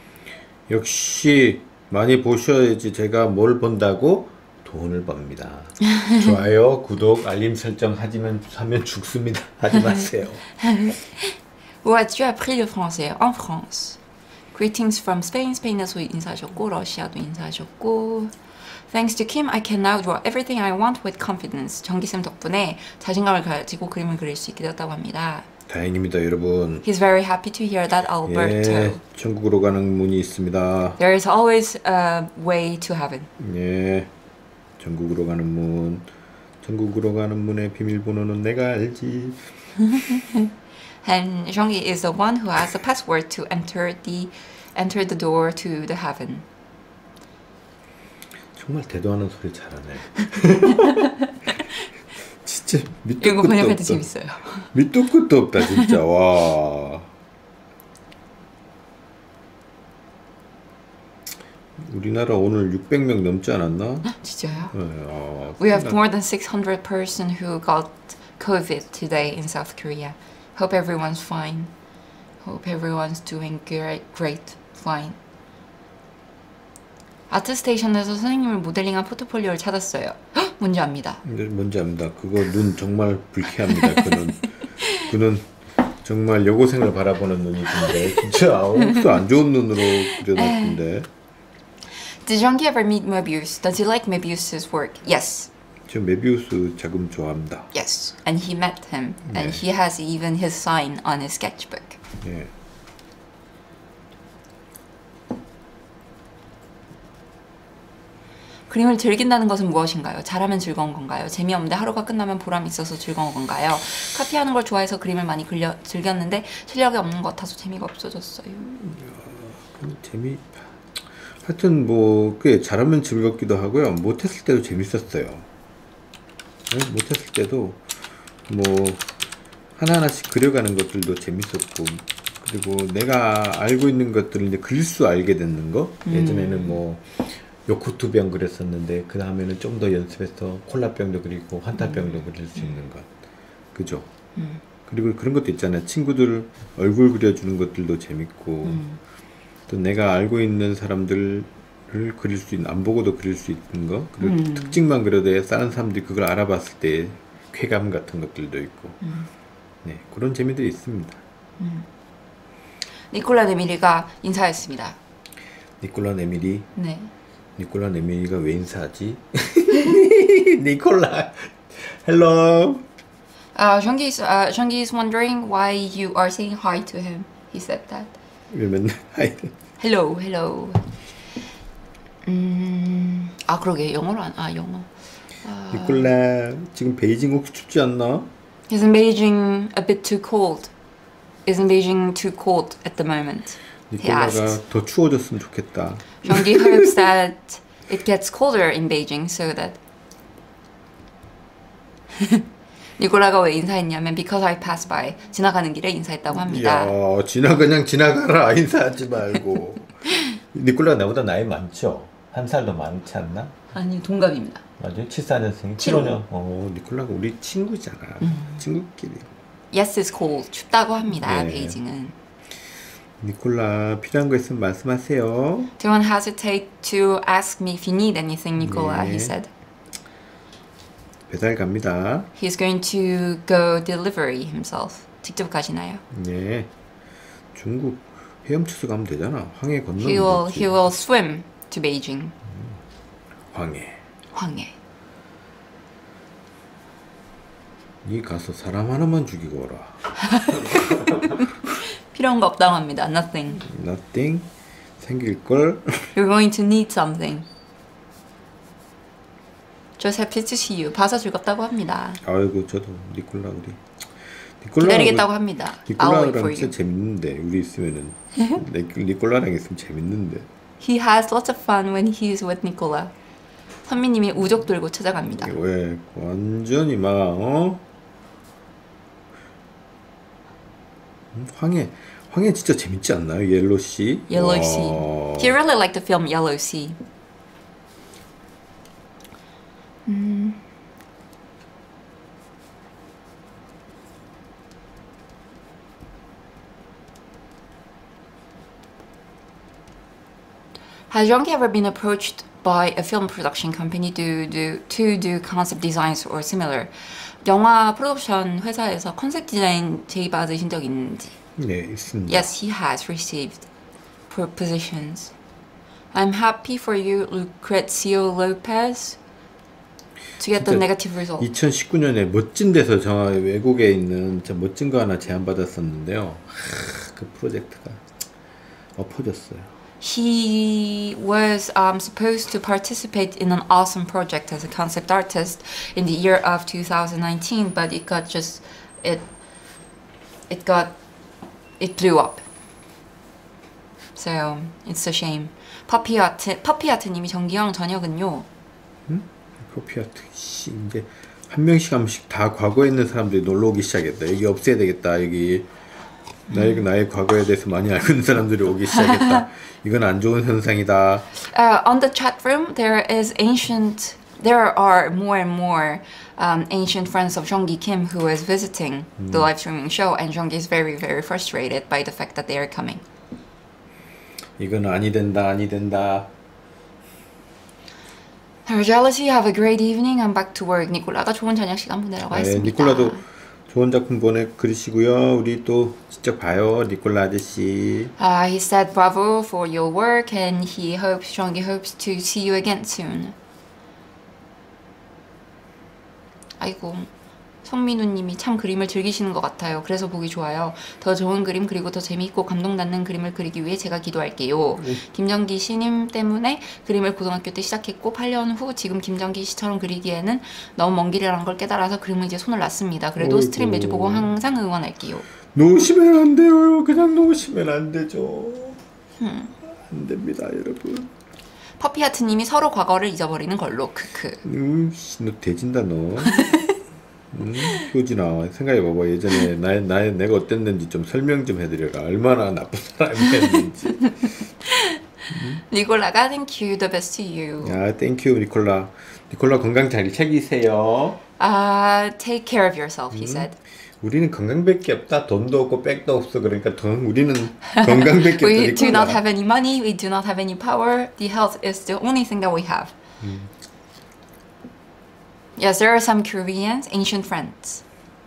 역시 많이 보셔야지 제가 뭘 본다고 돈을 법니다. 좋아요, 구독, 알림 설정 하면 죽습니다. 하지 마세요. Où as-tu appris le français? En France. Greetings from Spain. 스페인에서 인사하셨고 러시아도 인사하셨고 Thanks to Kim, I can now draw everything I want with confidence. 정기쌤 덕분에 자신감을 가지고 그림을 그릴 수 있게 되었다고 합니다. 다행입니다, 여러분. He's very happy to hear that, Alberto. 예, 천국으로 가는 문이 있습니다. There is always a way to heaven. 예, 천국으로 가는 문. 천국으로 가는 문의 비밀번호는 내가 알지. And Jeonggi is the one who has the password to enter the door to the heaven. 정말 대도하는 소리 잘하네. 진짜 밑도 이거 끝도 번역할 때 없다. 재밌어요. 밑도 끝도 없다 진짜. 와. 우리나라 오늘 600명 넘지 않았나? 진짜요? 네, We have more than 600 person who got COVID today in South Korea. Hope everyone's fine. Hope everyone's doing great, fine. 아트스테이션에서 선생님을 모델링한 포트폴리오를 찾았어요. 헉, 뭔지 압니다. 근데 뭔지 압니다. 그거 눈 정말 불쾌합니다. 그는 정말 여고생을 바라보는 눈이던데 진짜 아무것도 안 좋은 눈으로 그려놨던데. Did Jeonggi ever meet Moebius? Does he like Moebius's work? Yes. 저 메비우스 작품 좋아합니다. Yes. And he met him. And 네. he has even his sign on his sketchbook. 예. 그림을 즐긴다는 것은 무엇인가요? 잘하면 즐거운 건가요? 재미없는데 하루가 끝나면 보람이 있어서 즐거운 건가요? 카피하는 걸 좋아해서 그림을 많이 즐겼는데 실력이 없는 것 같아서 재미가 없어졌어요. 하여튼 뭐 꽤 잘하면 즐겁기도 하고요. 못했을 때도 재밌었어요. 네? 못했을 때도 뭐 하나하나씩 그려가는 것들도 재밌었고, 그리고 내가 알고 있는 것들을 이제 그릴 수 알게 되는 거. 예전에는 뭐 요코트병 그렸었는데 그 다음에는 좀 더 연습해서 콜라병도 그리고 환타병도 그릴 수 있는 것. 그죠? 그리고 그런 것도 있잖아요. 친구들 얼굴 그려주는 것들도 재밌고, 또 내가 알고 있는 사람들을 그릴 수 있는, 안 보고도 그릴 수 있는 거, 그리고 특징만 그려도 다른 사람들이 그걸 알아봤을 때 쾌감 같은 것들도 있고, 네, 그런 재미들이 있습니다. 니콜라 네밀리가 인사했습니다. 니콜라 네밀이? 네. 니콜라 네밀이가 왜 인사하지? 니콜라, hello. Jeonggi is wondering why you are saying hi to him. He said that. 왜 맨날 하이? Hello. 그러게 영어로 영어. 니콜라, 지금 베이징 혹시 춥지 않나? Isn't Beijing a bit too cold? Isn't Beijing too cold at the moment? He 니콜라가 asks. 더 추워졌으면 좋겠다. Jeonggi hopes that it gets colder in Beijing so that. 니콜라가 왜 인사했냐면 because I passed by, 지나가는 길에 인사했다고 합니다. 야, 그냥 지나가라. 인사하지 말고. 니콜라 나보다 나이 많죠? 한 살 더 많지 않나? 아니 동갑입니다. 맞아요? 74년생, 75. 75년. 니콜라가 우리 친구잖아. 친구끼리. Yes, it's cold. 춥다고 합니다. 네. 베이징은. 니콜라 필요한 거 있으면 말씀하세요. Don't hesitate to ask me if you need anything, Nicola. 네. He said. 배달 갑니다. He's going to go delivery himself. 직접 가시나요? 네. 중국 헤엄쳐서 가면 되잖아. 황해 건너면 He 되지. will swim to Beijing. 황해. 황해. 니 가서 사람 하나만 죽이고 오라. 필요한 거 없다고 합니다. Nothing. Nothing. 생길걸. You're going to need something. Just happy to see you. 봐서 즐겁다고 합니다. 아이고 저도 니콜라 우리. 기다리겠다고 합니다. I'll wait for 니콜라랑 진짜 you. 재밌는데 우리 있으면은 니콜라랑 있으면 재밌는데. He has lots of fun when he's with Nicola. 선미님이 우적 들고 찾아갑니다. 왜 완전히 막 황해 진짜 재밌지 않나요? 옐로우 씨. Yellow 와. Sea. He really liked the film Yellow Sea. Has Jeonggi ever been approached by a film production company to do concept designs or similar? 영화 프로덕션 회사에서 컨셉 디자인 제의 받으신 적 있는지? 네, 있습니다. Yes, he has received propositions. I'm happy for you, Lucrezio Lopez. to get the negative result. 2019년에 멋진 데서 저 외국에 있는 진짜 멋진 거 하나 제안받았었는데요. 그 프로젝트가 엎어졌어요. He was supposed to participate in an awesome project as a concept artist in the year of 2019, but it blew up. So it's a shame. 퍼피아트님이 정기영 저녁은요. 커피아트 씨 이제 한 명씩 다 과거에 있는 사람들이 놀러 오기 시작했다. 여기 없애야 되겠다. 여기 나의 과거에 대해서 많이 알고 있는 사람들이 오기 시작했다. 이건 안 좋은 현상이다. On the chat room, there are more and more ancient friends of Jonggi Kim who is visiting the live streaming show, and Jonggi is very, very frustrated by the fact that they are coming. 이건 아니 된다. Her jealousy. Have a great evening. I'm back to work. 니콜라가 좋은 저녁 시간 보내라고 했습니다. 니콜라도 좋은 작품 그리시고요. 우리 또 직접 봐요, 니콜라 아저씨. He said bravo for your work, and Jonggi hopes to see you again soon. 아이고, 성민우님이 참 그림을 즐기시는 것 같아요. 그래서 보기 좋아요. 더 좋은 그림 그리고 더 재미있고 감동받는 그림을 그리기 위해 제가 기도할게요. 김정기 씨님 때문에 그림을 고등학교 때 시작했고 8년 후 지금 김정기 씨처럼 그리기에는 너무 먼 길이라는 걸 깨달아서 그림을 이제 손을 놨습니다. 그래도 어이구. 스트림 매주 보고 항상 응원할게요. 놓으시면 안 돼요. 그냥 놓으시면 안 되죠. 안 됩니다, 여러분. 퍼피하트님이 서로 과거를 잊어버리는 걸로. 크크. 너 대진다 너. 효진아 생각해봐봐. 예전에 내가 어땠는지 좀 설명 좀 해드려가. 얼마나 나쁜 사람이었는지. 니콜라가 thank you, the best to you. 야, thank you, 니콜라. 니콜라 건강 잘 챙기세요. Take care of yourself, he said. 우리는 건강밖에 없다. 돈도 없고 백도 없어. 그러니까 우리는 건강밖에 없다. We do not have any money. We do not have any power. The health is the only thing that we have. Yes, there are some Koreans, ancient friends.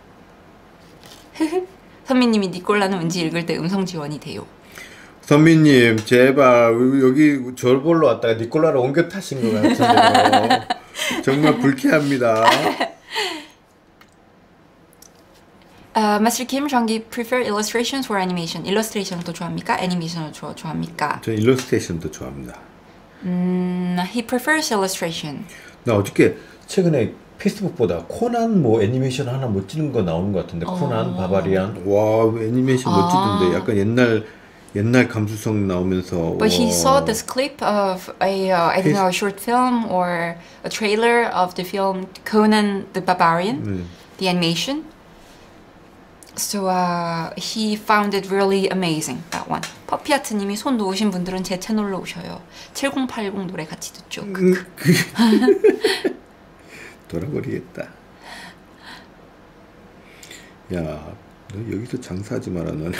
선미님이 니콜라는 왠지 읽을 때 음성 지원이 돼요. 선미님 제발 여기 절 보러 왔다가 니콜라를 옮겨 타신 것 같은데요. 정말 불쾌합니다. Master Kim, Jonggi prefer illustrations or animation? 일러스트레이션을 더 좋아합니까? 애니메이션을 좋아합니까? 저 일러스트레이션도 좋아합니다. He prefers illustration. 나 어저께 최근에 페이스북보다 코난 뭐 애니메이션 하나 멋지는 거 나오는 것 같은데 코난 바바리안 와 애니메이션 멋지던데 약간 옛날 감수성 나오면서 But he saw this clip of I don't know, a short film or a trailer of the film Conan the Barbarian, the animation. So he found it really amazing, that one. 퍼피아트님이 손 놓으신 분들은 제 채널로 오셔요. 7080 노래 같이 듣죠. 돌아버리겠다. 야, 너 여기서 장사하지 마라 너네.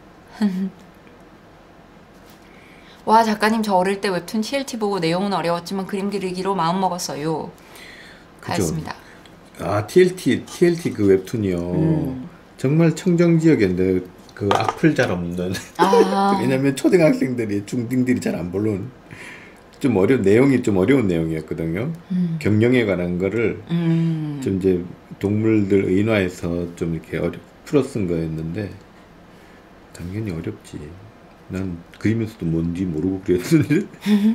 와 작가님 저 어릴 때 웹툰 TLT 보고 내용은 어려웠지만 그림 그리기로 마음 먹었어요. 하였습니다. 아 TLT 그 웹툰이요. 정말 청정 지역인데 그 악플 잘 없는. 왜냐면 초등학생들이 중딩들이 잘 안 보는 좀 내용이 좀 어려운 내용이었거든요. 경영에 관한 거를 좀 이제 동물들 의인화해서 좀 이렇게 풀어 쓴 거였는데 당연히 어렵지. 난 그리면서도 뭔지 모르고 그랬는데.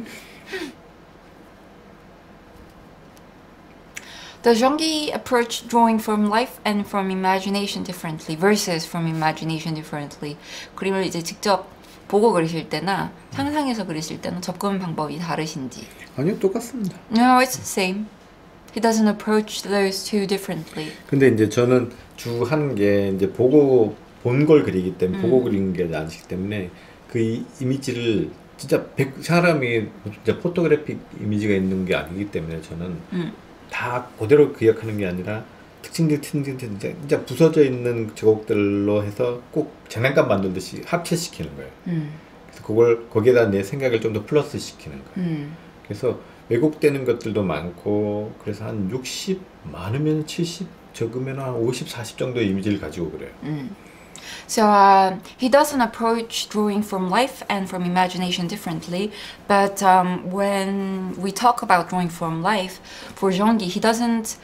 Does Jonggi approach drawing from life and from imagination differently versus from imagination differently? 그림을 이제 직접 보고 그리실 때나 상상해서 그리실 때는 접근 방법이 다르신지? 아니요, 똑같습니다. No, it's the same. He doesn't approach those two differently. 근데 이제 저는 주 하는 게 이제 보고 본 걸 그리기 때문에 보고 그리는 게 아니기 때문에 그 이미지를 진짜 사람이 진짜 포토그래픽 이미지가 있는 게 아니기 때문에 저는 다 그대로 기억하는 게 아니라 특징들 진짜 부서져 있는 제목들로 해서 꼭 장난감 만들듯이 합체시키는 거예요. 그래서 그걸 거기에다 내 생각을 좀 더 플러스 시키는 거예요. 그래서 왜곡되는 것들도 많고 그래서 한 60 많으면 70 적으면 한 50, 40 정도의 이미지를 가지고 그래요. So he doesn't approach drawing from life and from imagination differently. But when we talk about drawing from life, for Jean-Guy, he doesn't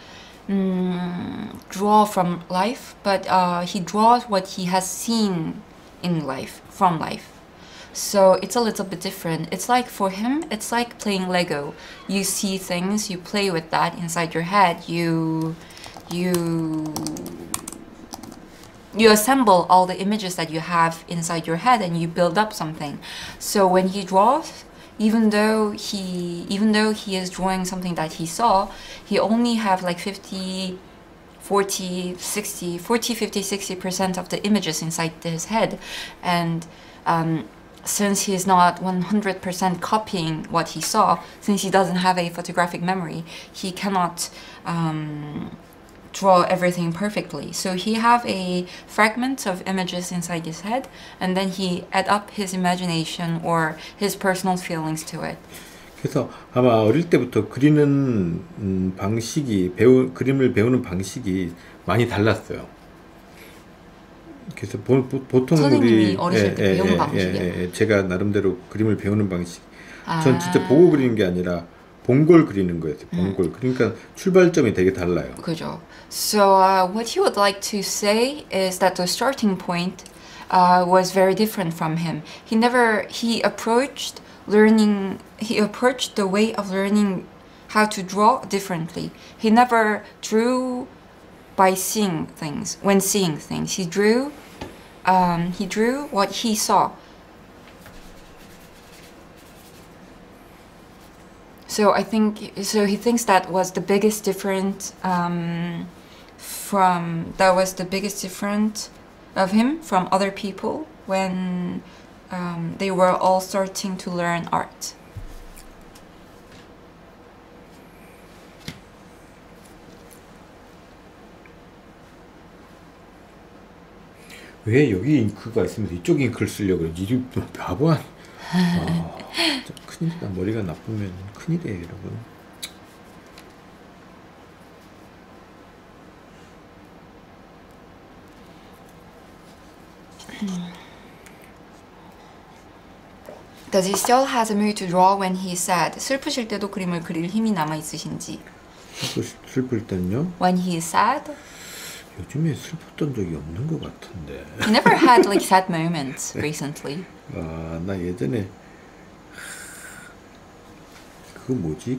draw from life, but he draws what he has seen in life, from life. So it's a little bit different. It's like, for him, it's like playing Lego. You see things, you play with that inside your head, you assemble all the images that you have inside your head and you build up something. So when he draws, even though he is drawing something that he saw, he only have like 50, 60% of the images inside his head. And since he's not 100% copying what he saw, since he doesn't have a photographic memory, he cannot draw everything perfectly. So he have a fragment of images inside his head, and then he add up his imagination or his personal feelings to it. 그래서 아마 어릴 때부터 그리는 방식이 그림을 배우는 방식이 많이 달랐어요. 그래서 보통 선생님이 어렸을 때 배운 방식이요? 제가 나름대로 그림을 배우는 방식. 전 진짜 보고 그리는 게 아니라 본 걸 그리는 거였어요. 본 걸. 그러니까 출발점이 되게 달라요. 그죠. So what he would like to say is that the starting point was very different from him. He approached the way of learning how to draw differently. He never drew by seeing things. When seeing things, he drew what he saw. So he thinks that was the biggest difference of him from other people when they were all starting to learn art. 왜 여기 잉크가 있으면서 이쪽 잉크를 쓰려고 그러지? 이 바보 아니야? 진짜 큰일이다. 머리가 나쁘면 큰일이에요, 여러분. Does he still has a mood to draw when he is sad? 슬프실 때도 그림을 그릴 힘이 남아 있으신지? 슬플 때는요? When he is sad? 요즘에 슬펐던 적이 없는 것 같은데. He never had like sad moments recently. 나 예전에 그거 뭐지?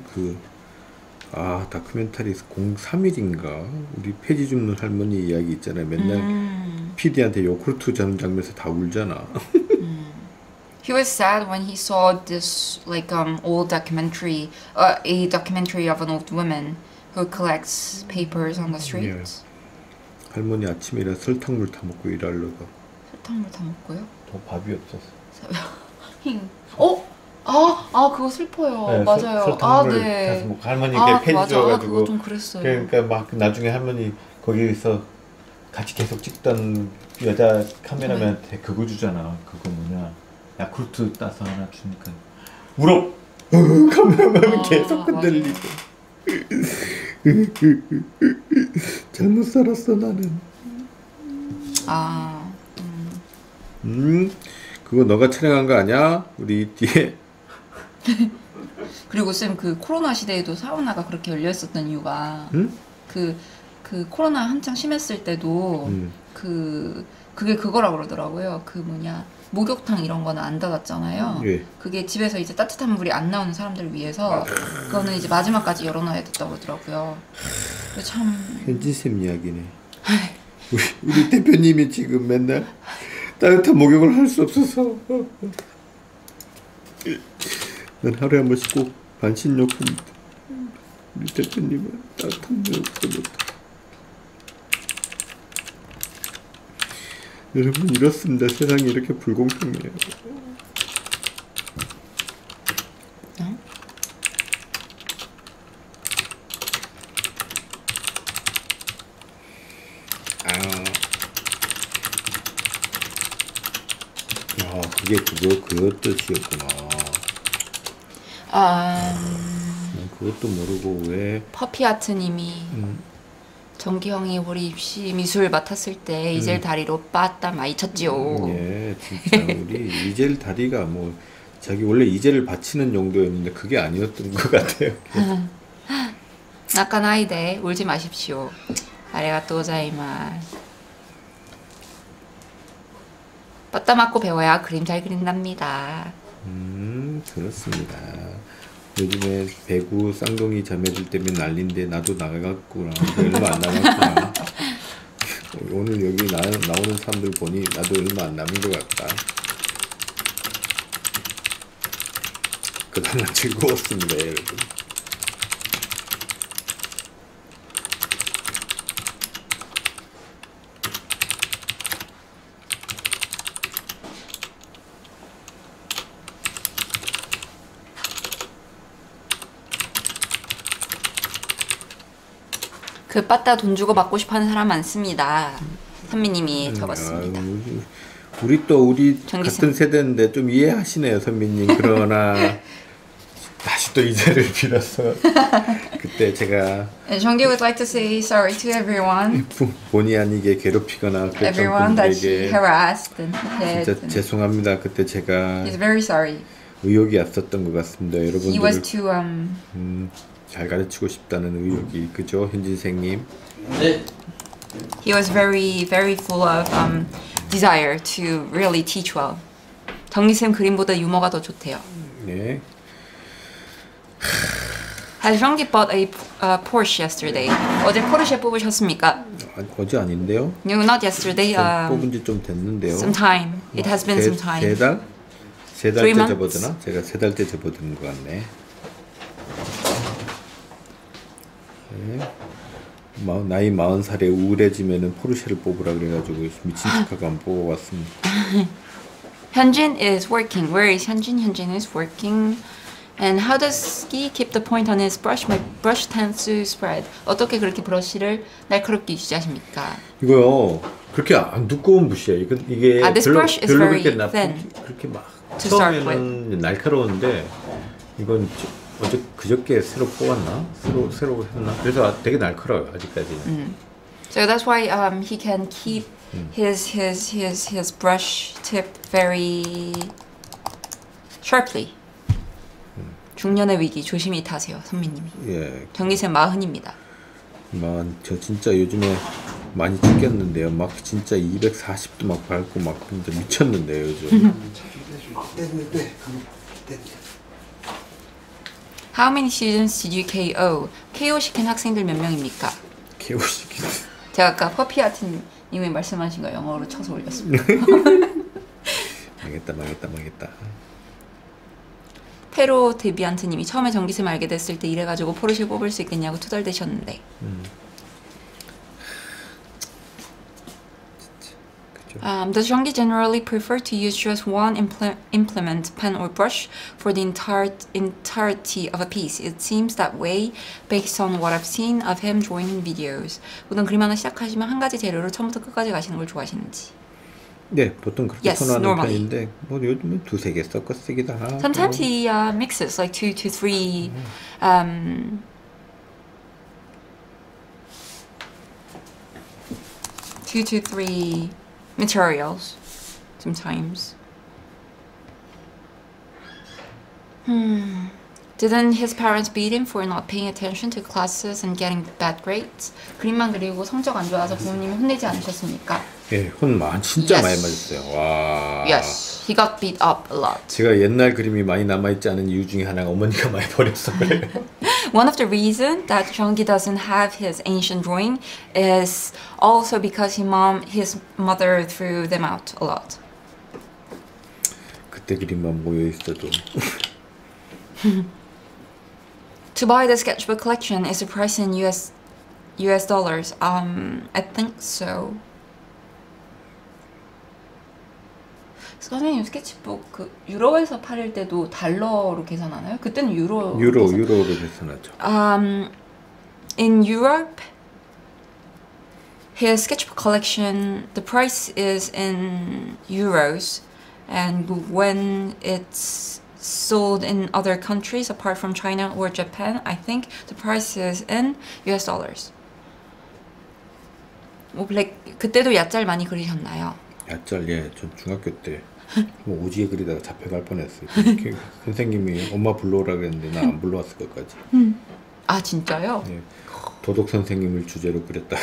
다큐멘터리 03일인가? 우리 폐지 줍는 할머니 이야기 있잖아요. 맨날 PD한테 요구르트 주는 장면에서 다 울잖아. He was sad when he saw this like old documentary, a documentary of an old woman who collects papers on the streets. 할머니 아침이라 설탕물 다 먹고 일하려고. 설탕물 다 먹고요? 더 밥이 없었어. 그거 슬퍼요. 네, 맞아요. 설탕물 네. 가서 먹고 할머니께 폐지 줘가지고. 그거 좀 그랬어요. 그러니까 막 나중에 할머니 거기서 같이 계속 찍던 여자 카메라맨한테 그거 주잖아. 그거 뭐냐? 야쿠르트 따서 하나 주니까 울어. 카메라맨은 계속 흔들리고. 잘못 살았어 나는. 그거 너가 촬영한 거 아니야? 우리 뒤에. 그리고 쌤 그 코로나 시대에도 사우나가 그렇게 열려 있었던 이유가 그 코로나 한창 심했을 때도 그게 그거라고 그러더라고요. 그 뭐냐 목욕탕 이런 거는 안 닫았잖아요. 예. 그게 집에서 이제 따뜻한 물이 안 나오는 사람들을 위해서 그거는 이제 마지막까지 열어놔야 됐다고 그러더라고요. 참 현진쌤 이야기네. 우리 대표님이 지금 맨날 따뜻한 목욕을 할 수 없어서 난 하루에 한 번씩 꼭 반신욕합니다. 우리 대표님은 따뜻한 목욕도 못해. 여러분 이렇습니다. 세상이 이렇게 불공평해요. 그게 그 뜻이었구나. 그것도 모르고 왜 퍼피아트님이 정기 형이 우리 입시 미술 맡았을 때 이젤 다리로 빠따 많이 쳤지요. 예, 진짜 우리 이젤 다리가 뭐 자기 원래 이젤을 바치는 정도였는데 그게 아니었던 것 같아요. 나카나이데 울지 마십시오. 아리가또 고자이마스. 빠따 맞고 배워야 그림 잘 그린답니다. 그렇습니다. 요즘에 배구 쌍둥이 자매들 때문에 난린데 나도 나가갔구나. 얼마 안 남았구나. 오늘 여기 나오는 사람들 보니 나도 얼마 안 남은 것 같다. 그나마 즐거웠습니다, 여러분. 그 빠따 돈 주고 받고 싶어하는 사람 많습니다. 선미님이 적었습니다. 우리 전기세. 같은 세대인데 좀 이해하시네요, 선배님. 그러나 다시 또 이제를 빌어서 그때 제가 정기 would like to say sorry to everyone. 본의 아니게 괴롭히거나 Everyone that he 분들에게 harassed and hit. 진짜 죄송합니다. 그때 제가 He's very sorry. 의욕이 앞섰던 것 같습니다. He was 여러분들 too 잘 가르치고 싶다는 의욕이 그죠, 현진생님? 네. he was very full of desire to really teach well. 정기쌤 그림보다 유머가 더 좋대요. 네. Has Jeonggi bought a Porsche yesterday? 어제 포르쉐 뽑으셨습니까? 어제 아닌데요? No, not yesterday. 뽑은 지 좀 됐는데요. Some time. It has been some time. 세 달? 세 3 달째 months? 접어드나? 제가 세 달째 접어드는 것 같네. 네. 나이 40살에 우울해지면은 포르쉐를 뽑으라 그래가지고 미친 척하고 안 뽑아왔습니다. Hyunjin is working. Where is Hyunjin? Hyunjin is working. And how does he keep the point on his brush? My brush tends to spread. 어떻게 그렇게 브러쉬를 날카롭게 유지하십니까? 이거요. 그렇게 안 두꺼운 붓이야. 이게 this 별로 brush is 별로 very 그렇게 thin 그렇게 막 to start 처음에는 날카로운데 이건 그저께 새로 뽑았나? 새로 했나? 그래서 되게 날카로워요 아직까지는. So that's why he can keep his brush tip very sharply. 중년의 위기 조심히 타세요, 선배님이. 예. 정기쌤 40입니다. 저 진짜 요즘에 많이 찍혔는데요. 막 진짜 240도 막 밟고 막 진짜 미쳤는데요 요즘. How many students did you KO? KO 시킨 학생들 몇 명입니까? 개우시기. 제가 아까 퍼피아트님이 말씀하신 거 영어로 쳐서 올렸습니다. 망했다. 페로 데비안트님이 처음에 전기쌤 알게 됐을 때 이래가지고 포르쉐 뽑을 수 있겠냐고 투덜대셨는데. Does Jeonggi generally prefer to use just one implement, pen or brush, for the entirety of a piece? It seems that way, based on what I've seen of him drawing videos. 모든 그림 하나 시작하시면 한 가지 재료로 처음부터 끝까지 가시는 걸 좋아하시는지. 네, 보통 그렇게 Yes, 선호하는 normally. 편인데 뭐 요즘은 2-3개 섞어 쓰기도 하고. Sometimes he mixes like 2 to 3 2 to 3 materials sometimes. Didn't his parents beat him for not paying attention to classes and getting bad grades? 그림만 그리고 성적 안 좋아서 부모님이 혼내지 않으셨습니까? 예, 진짜 Yes. 많이 맞았어요. 와. Yes, he got beat up a lot. 제가 옛날 그림이 많이 남아있지 않은 이유 중에 하나가 어머니가 많이 버려서 그래요. One of the reasons that Jeonggi doesn't have his ancient drawing is also because his mother threw them out a lot. 그때 그림만 모여 있어도. To buy the sketchbook collection is the price in US dollars. I think so. 선생님 스케치북 그 유로에서 팔릴 때도 달러로 계산하나요? 그때는 유로로 계산하죠. In Europe, his sketchbook collection, the price is in euros, and when it's sold in other countries apart from China or Japan, I think the price is in US dollars. 뭐 블랙 그때도 야짤 많이 그리셨나요? 야짤 전 중학교 때 뭐 오지게 그리다가 잡혀갈 뻔했어요. 선생님이 엄마 불러오라 그랬는데 나 안 불러왔을 것까지. 아 진짜요? 예, 도덕 선생님을 주제로 그렸다.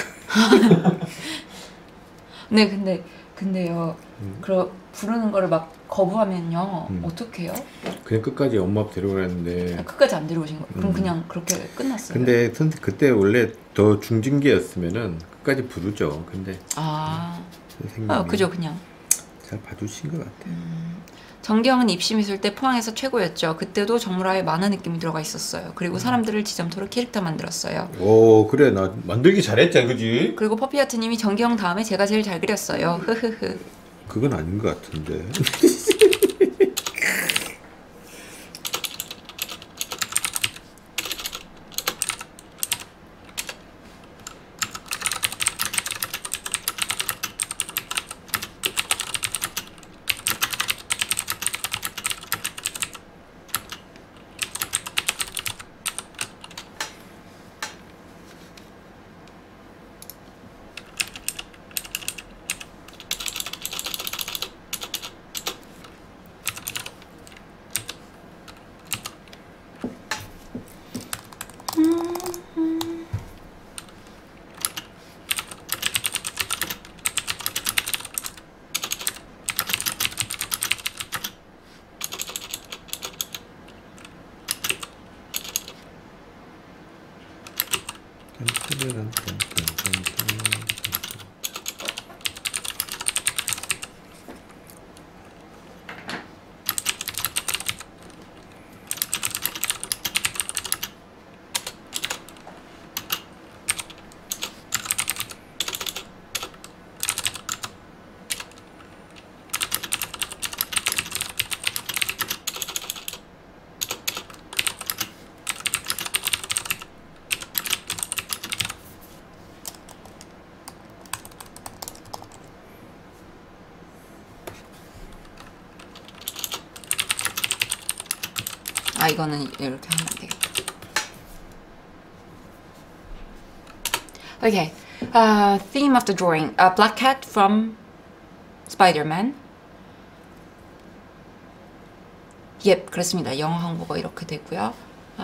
네 근데요. 부르는 거를 막 거부하면요 어떡해요? 그냥 끝까지 엄마 앞 데려가랬는데 끝까지 안 데려오신 거예요? 그럼 그냥 그렇게 끝났어요? 근데 그때 원래 더 중징계였으면은 끝까지 부르죠. 근데 선생님이 그죠 그냥. 잘 봐주신 것 같아요. 정경은 입시 미술 때 포항에서 최고였죠. 그때도 정물화에 만화 느낌이 들어가 있었어요. 그리고 사람들을 지점토로 캐릭터 만들었어요. 오 그래 나 만들기 잘했잖아 그지? 그리고 퍼피아트님이 정경 다음에 제가 제일 잘 그렸어요. 흐흐흐. 그건 아닌 것 같은데. 이거는 이렇게 하면 안 되겠다. Okay. Theme of the drawing. Black cat from Spider-Man. Yep, 그렇습니다. 영어, 한국어 이렇게 되고요.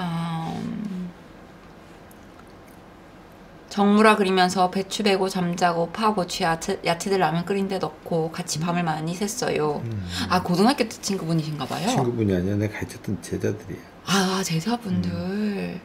정물화 그리면서 배추 베고 잠자고 파, 고추, 야채들 라면 끓인 데 넣고 같이 밤을 많이 샜어요. 고등학교 때 친구분이신가 봐요. 친구분이 아니라 내가 가르쳤던 제자들이야. 제자분들.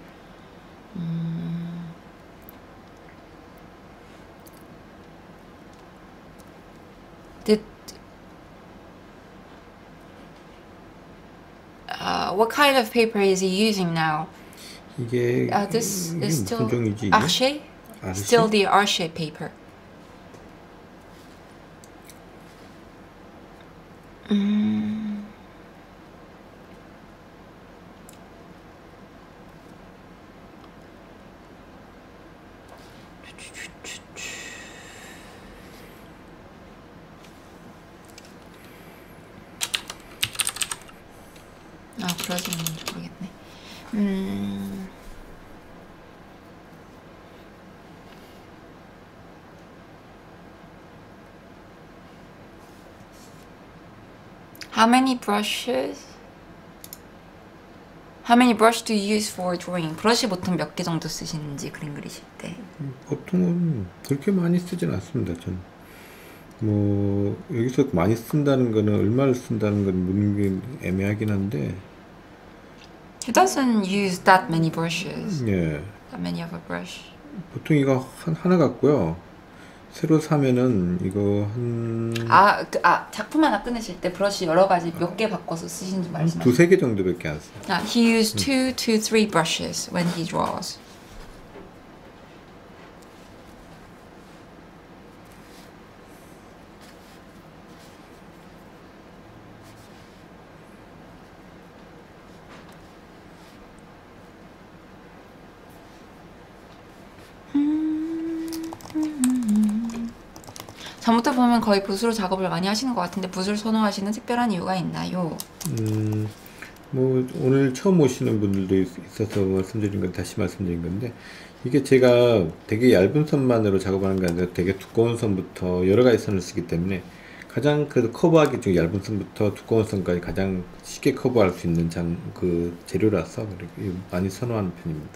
What kind of paper is he using now? 이게 This is 무슨 still 종이지 이게? Arche? 아르시? Still the Arche paper. 부러지는지 모르겠네. How many brushes? How many brush do you use for drawing? 브러쉬 보통 몇 개 정도 쓰시는지 그림 그리실 때? 보통은 그렇게 많이 쓰진 않습니다. 저는 뭐 여기서 많이 쓴다는 거는 얼마를 쓴다는 건 묻는 게 애매하긴 한데. He doesn't use that many brushes. 예. That many of a brush. 보통 이거 하나 같고요. 새로 사면은 이거 한 작품 하나 끊으실 때 브러쉬 여러 가지 몇 개 바꿔서 쓰시는지 말씀하세요. 두세 개 정도밖에 안 써요. He used 2 to 3 brushes when he draws. 잘못해 보면 거의 붓으로 작업을 많이 하시는 것 같은데 붓을 선호하시는 특별한 이유가 있나요? 뭐 오늘 처음 오시는 분들도 있어서 말씀드린 건 다시 말씀드린 건데 이게 제가 되게 얇은 선만으로 작업하는 게 아니라 되게 두꺼운 선부터 여러 가지 선을 쓰기 때문에 가장 그래도 커버하기 좀 얇은 선부터 두꺼운 선까지 가장 쉽게 커버할 수 있는 그 재료라서 그렇게 많이 선호하는 편입니다.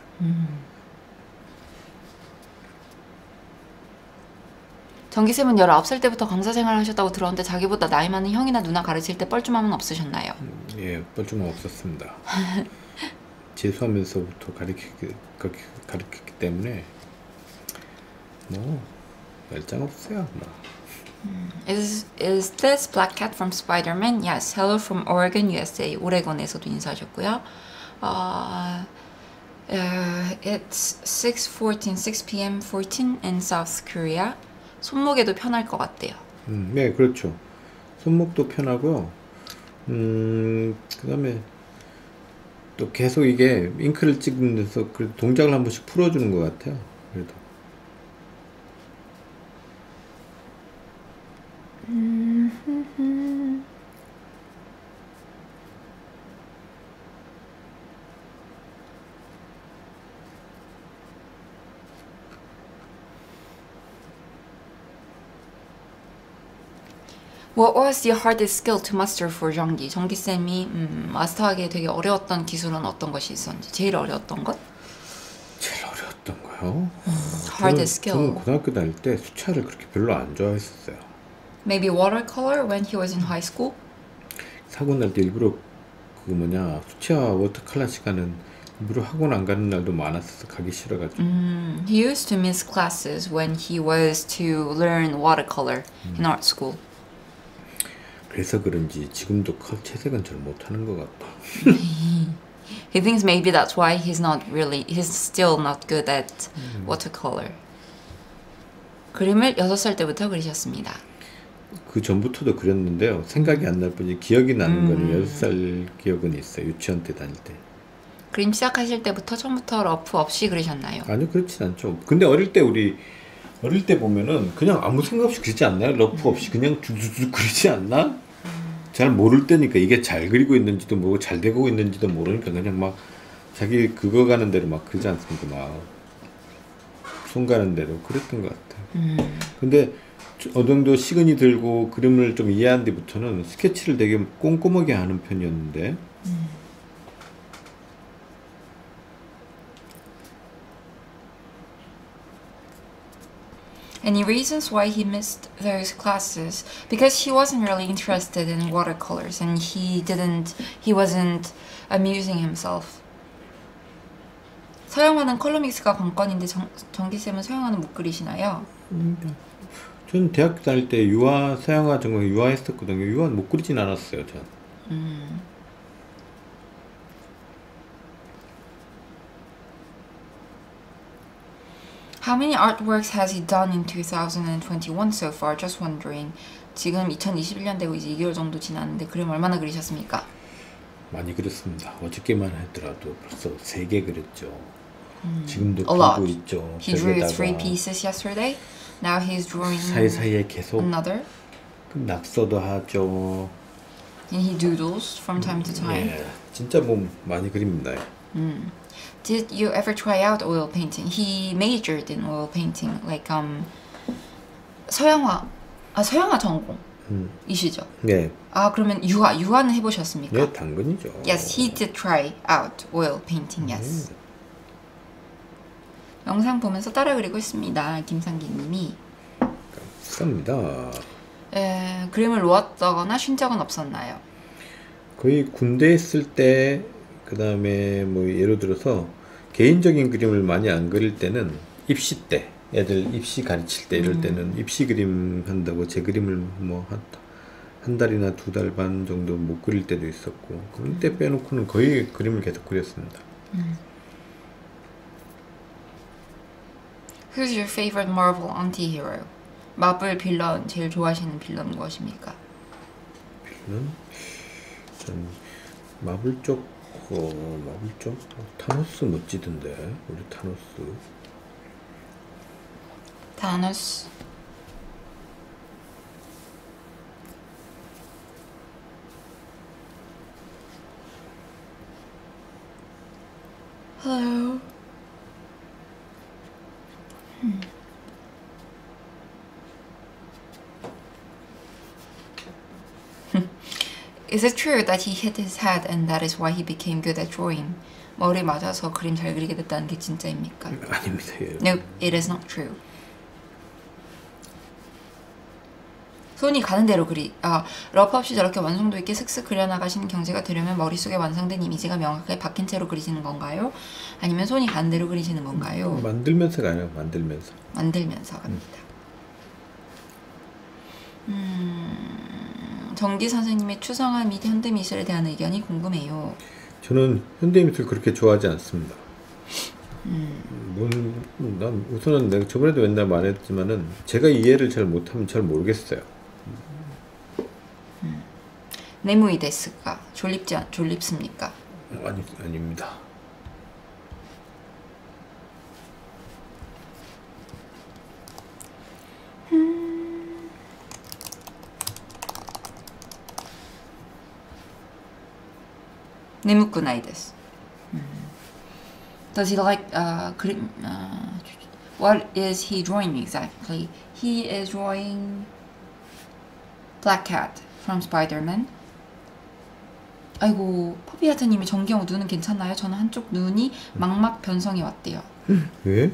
정기쌤은 19살 때부터 강사 생활을 하셨다고 들었는데 자기보다 나이 많은 형이나 누나 가르칠 때 뻘쭘함은 없으셨나요? 예, 뻘쭘함 없었습니다. 재수하면서부터 가르쳤기 때문에 뭐 열정 없어요. 뭐. Is this Black Cat from Spider-Man? Yes. Hello from Oregon, USA. 오레곤에서도 인사하셨고요. It's 6 p.m. 14 in South Korea. 손목에도 편할 것 같대요. 네, 그렇죠. 손목도 편하고요. 그다음에 또 계속 이게 잉크를 찍으면서 그 동작을 한 번씩 풀어주는 것 같아요. 그래도. What was the hardest skill to master for 정기? 정기쌤이 마스터하기에 되게 어려웠던 기술은 어떤 것이 있었는지. 제일 어려웠던 것? 제일 어려웠던 거요? Hardest 저는 skill. 고등학교 다닐 때 수차를 그렇게 별로 안 좋아했었어요. Maybe watercolor when he was in high school? 사고 날 때 일부러 수채화 워터컬러 시간은 일부러 학원 안 가는 날도 많았어서 가기 싫어가지고. He used to miss classes when he was to learn watercolor in art school. 그래서 그런지 지금도 채색은 잘 못하는 것 같다. He thinks maybe that's why he's still not good at watercolor. 그림을 6살 때부터 그리셨습니다. 그 전부터도 그렸는데요. 생각이 안 날 뿐이지 기억이 나는 거는 6살 기억은 있어요. 유치원 때 다닐 때. 그림 시작하실 때부터 처음부터 러프 없이 그리셨나요? 아니요, 그렇진 않죠. 근데 어릴 때 보면은 그냥 아무 생각 없이 그리지 않나요? 러프 없이 그냥 쭉 그리지 않나? 잘 모를 때니까 이게 잘 그리고 있는지도 모르고 잘 되고 있는지도 모르니까 그냥 막 자기 그거 가는 대로 막 그러지 않습니까? 막 손 가는 대로 그랬던 것 같아요. 근데 어느 정도 시간이 들고 그림을 좀 이해한 뒤부터는 스케치를 되게 꼼꼼하게 하는 편이었는데 Any reasons why he missed those classes? Because he wasn't really interested in watercolors and he wasn't amusing himself. 서양화는 컬러믹스가 관건인데 정기쌤은 서양화는 못 그리시나요? 저는 대학교 다닐 때 서양화 전공 유화했었거든요. 유화 못 그리진 않았어요, 전. How many artworks has he done in 2021 so far? Just wondering. 지금 2021년 되고 이제 2개월 정도 지났는데 그림 얼마나 그리셨습니까? 많이 그렸습니다. 어저께만 하더라도 벌써 3개 그렸죠. 지금도 A lot. 그리고 있죠. He drew 벽에다가 3 pieces yesterday. Now he's drawing 사이사이에 계속 another. 낙서도 하죠. And he doodles from time to time. 예, 진짜 뭐 많이 그립니다. Did you ever try out oil painting? He majored in oil painting, like 서양화 전공이시죠? 네, 그러면 유화는 해보셨습니까? 예, 당근이죠. Yes, he did try out oil painting. Yes. 영상 보면서 따라 그리고 있습니다. 김상기님이. 쌉니다. 그림을 놓았다거나 쉰 적은 없었나요? 거의 군대 있을 때, 그 다음에 뭐 예를 들어서 개인적인 그림을 많이 안 그릴 때는 입시 때, 애들 입시 가르칠 때 이럴 때는 입시 그림 한다고 제 그림을 뭐 한 달이나 2달 반 정도 못 그릴 때도 있었고, 그런 때 빼놓고는 거의 그림을 계속 그렸습니다. Who's your favorite Marvel anti-hero? 마블 빌런 제일 좋아하시는 빌런 무엇입니까? 빌런? 전 마블 쪽 타노스 멋지던데. 우리 타노스. Hello. Is it true that he hit his head and that is why he became good at drawing? 머리 맞아서 그림 잘 그리게 됐다는 게 진짜입니까? 아닙니다. 예. No, it is not true. 손이 가는 대로 러프 없이 저렇게 완성도 있게 슥슥 그려나가시는 경지가 되려면 머릿속에 완성된 이미지가 명확하게 박힌 채로 그리시는 건가요? 아니면 손이 가는 대로 그리시는 건가요? 만들면서가 아니라 만들면서. 만들면서 갑니다. 정기 선생님의 추상화 및 현대미술에 대한 의견이 궁금해요. 저는 현대미술 그렇게 좋아하지 않습니다. 난 우선은 내가 저번에도 맨날 말했지만은 제가 이해를 잘 못하면 잘 모르겠어요. 네무이 데스가 졸립습니까? 아닙니다. 네무쿠나이 데스. Does he like what is he drawing exactly? He is drawing Black Cat from Spider-Man. 아이고, 퍼피아트님이 정기영 눈은 괜찮나요? 저는 한쪽 눈이 망막 변성이 왔대요. 왜?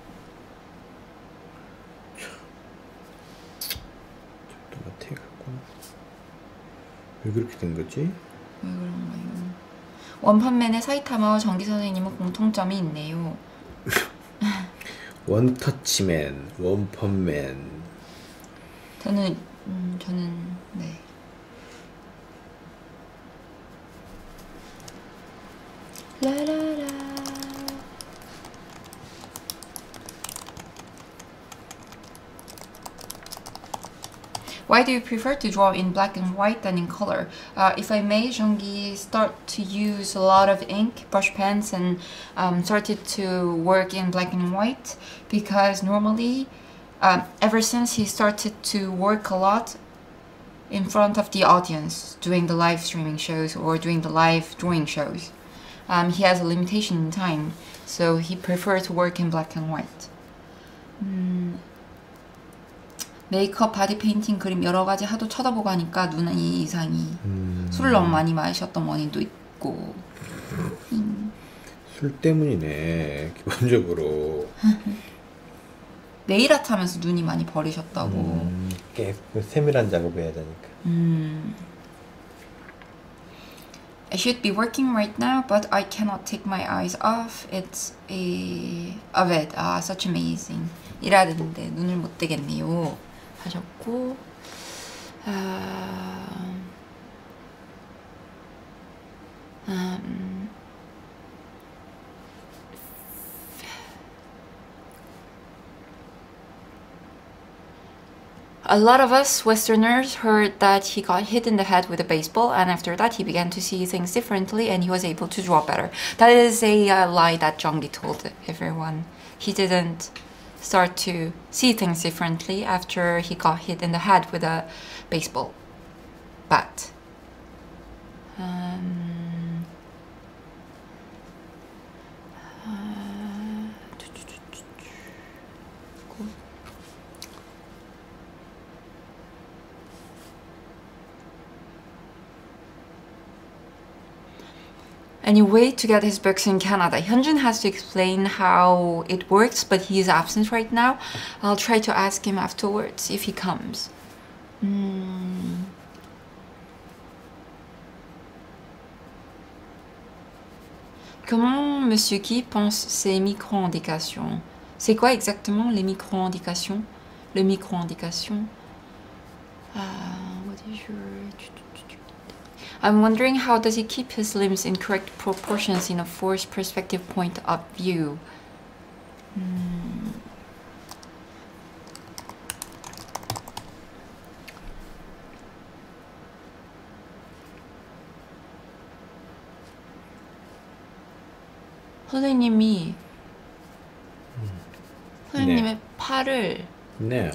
왜 그렇게 된 거지? 왜 그런가요? 원펀맨의 사이타마와 정기 선생님은 공통점이 있네요. 원터치맨, 원펀맨. 저는 네. 라라라. Why do you prefer to draw in black and white than in color? If I may, Jean-Guy started to use a lot of ink, brush pens, and started to work in black and white because normally, ever since he started to work a lot in front of the audience doing the live streaming shows or doing the live drawing shows, he has a limitation in time, so he prefers to work in black and white. 메이크업, 바디 페인팅, 그림 여러 가지 하도 쳐다보고 하니까 눈이 이상이. 술을 너무 많이 마셨던 원인도 있고. 술 때문이네, 기본적으로. 네일아트 하면서 눈이 많이 버리셨다고. 세밀한 작업을 해야 되니까. I should be working right now, but I cannot take my eyes off it. Such amazing. 일해야 되는데 눈을 못 떼겠네요. 하셨고, a lot of us Westerners heard that he got hit in the head with a baseball, and after that he began to see things differently and he was able to draw better. That is a lie that Jean-Guy told everyone. He didn't start to see things differently after he got hit in the head with a baseball bat. Anyway, to get his books in Canada, Hyunjin has to explain how it works, but he is absent right now. I'll try to ask him afterwards if he comes. Comment Monsieur Guy pense ces micro-indications? C'est quoi exactement les micro-indications? Le micro-indication? What is your... I'm wondering how does he keep his limbs in correct proportions in a forced perspective point of view? 선생님이 선생님의 팔을 네.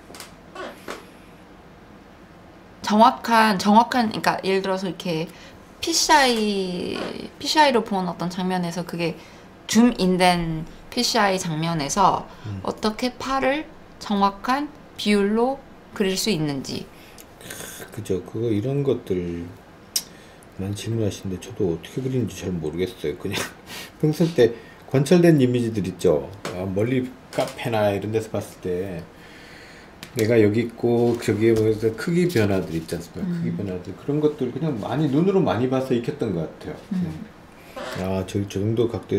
정확한 그러니까 예를 들어서 이렇게 피샤이로 본 어떤 장면에서 그게 줌인된 피시아이 장면에서 어떻게 팔을 정확한 비율로 그릴 수 있는지. 그죠. 그거 이런 것들 많이 질문하시는데 저도 어떻게 그리는지 잘 모르겠어요. 그냥 평소 때 관찰된 이미지들 있죠. 멀리 카페나 이런 데서 봤을 때 내가 여기 있고 저기에 보면서 크기 변화들 있지 않습니까? 크기 변화들 그런 것들 그냥 많이 눈으로 많이 봐서 익혔던 것 같아요. 저 정도 각도에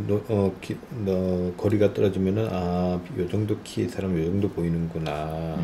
거리가 떨어지면은 요 정도 키의 사람 요 정도 보이는구나.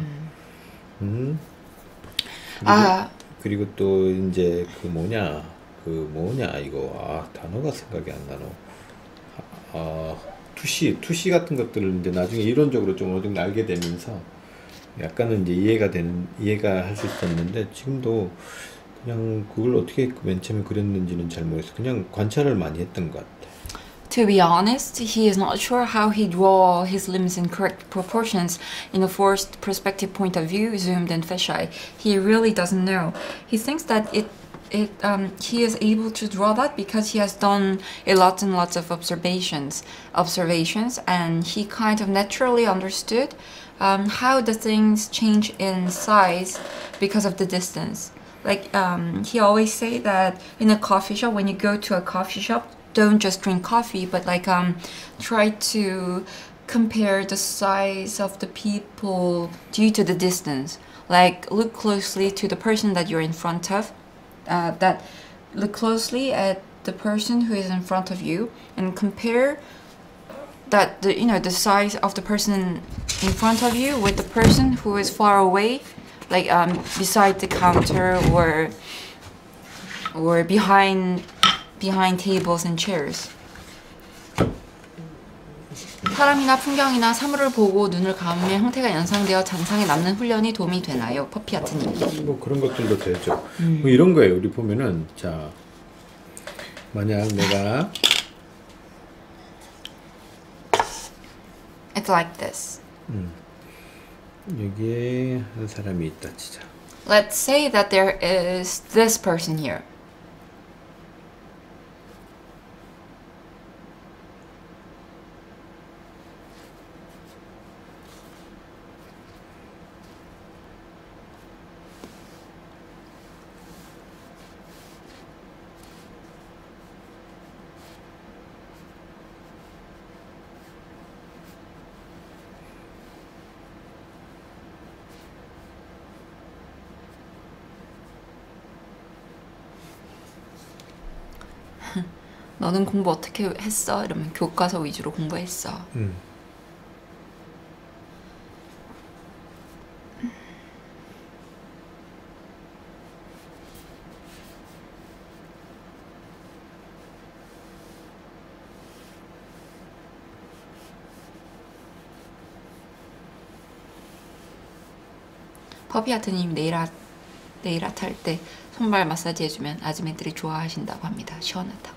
그리고 또 이제 그 뭐냐 이거 단어가 생각이 안 나노. 투시 같은 것들을 이제 나중에 이론적으로 좀 어느 정도 알게 되면서 약간은 이제 이해가 할 수 있었는데 지금도 그냥 그걸 어떻게 맨 처음에 그렸는지는 잘 모르겠어요. 그냥 관찰을 많이 했던 것 같아요. To be honest, he is not sure how he draw his limbs in correct proportions in a forced perspective point of view, zoomed and fisheye. He really doesn't know. He thinks that he is able to draw that because he has done a lot and lots of observations, and he kind of naturally understood how the things change in size because of the distance. Like he always say that in a coffee shop, when you go to a coffee shop, don't just drink coffee, but like try to compare the size of the people due to the distance. Like look closely to the person that you're in front of. Look closely at the person who is in front of you and compare that the size of the person in front of you with the person who is far away, like beside the counter or behind tables and chairs. 사람이나 풍경이나 사물을 보고 눈을 감으면 형태가 연상되어 잔상에 남는 훈련이 도움이 되나요? 퍼피 아트님. 뭐 그런 것들도 되죠. 뭐 이런 거예요. 우리 보면은 자 만약 내가 It's like this. 여기에 한 사람이 있다 치자. Let's say that there is this person here. 너는 공부 어떻게 했어? 이러면 교과서 위주로 공부했어. 퍼피 아트님 네일 아트 할 때 손발 마사지 해주면 아줌매들이 좋아하신다고 합니다. 시원하다고.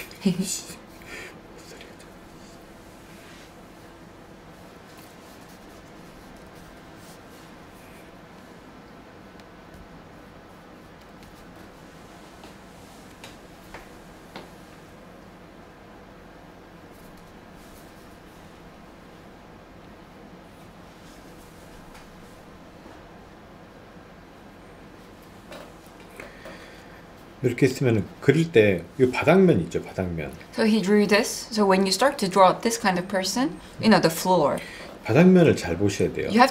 이렇게 쓰면 그릴 때 이 바닥면 있죠, 바닥면. So he drew this. So when you start to draw this kind of person, the floor. 바닥면을 잘 보셔야 돼요. You have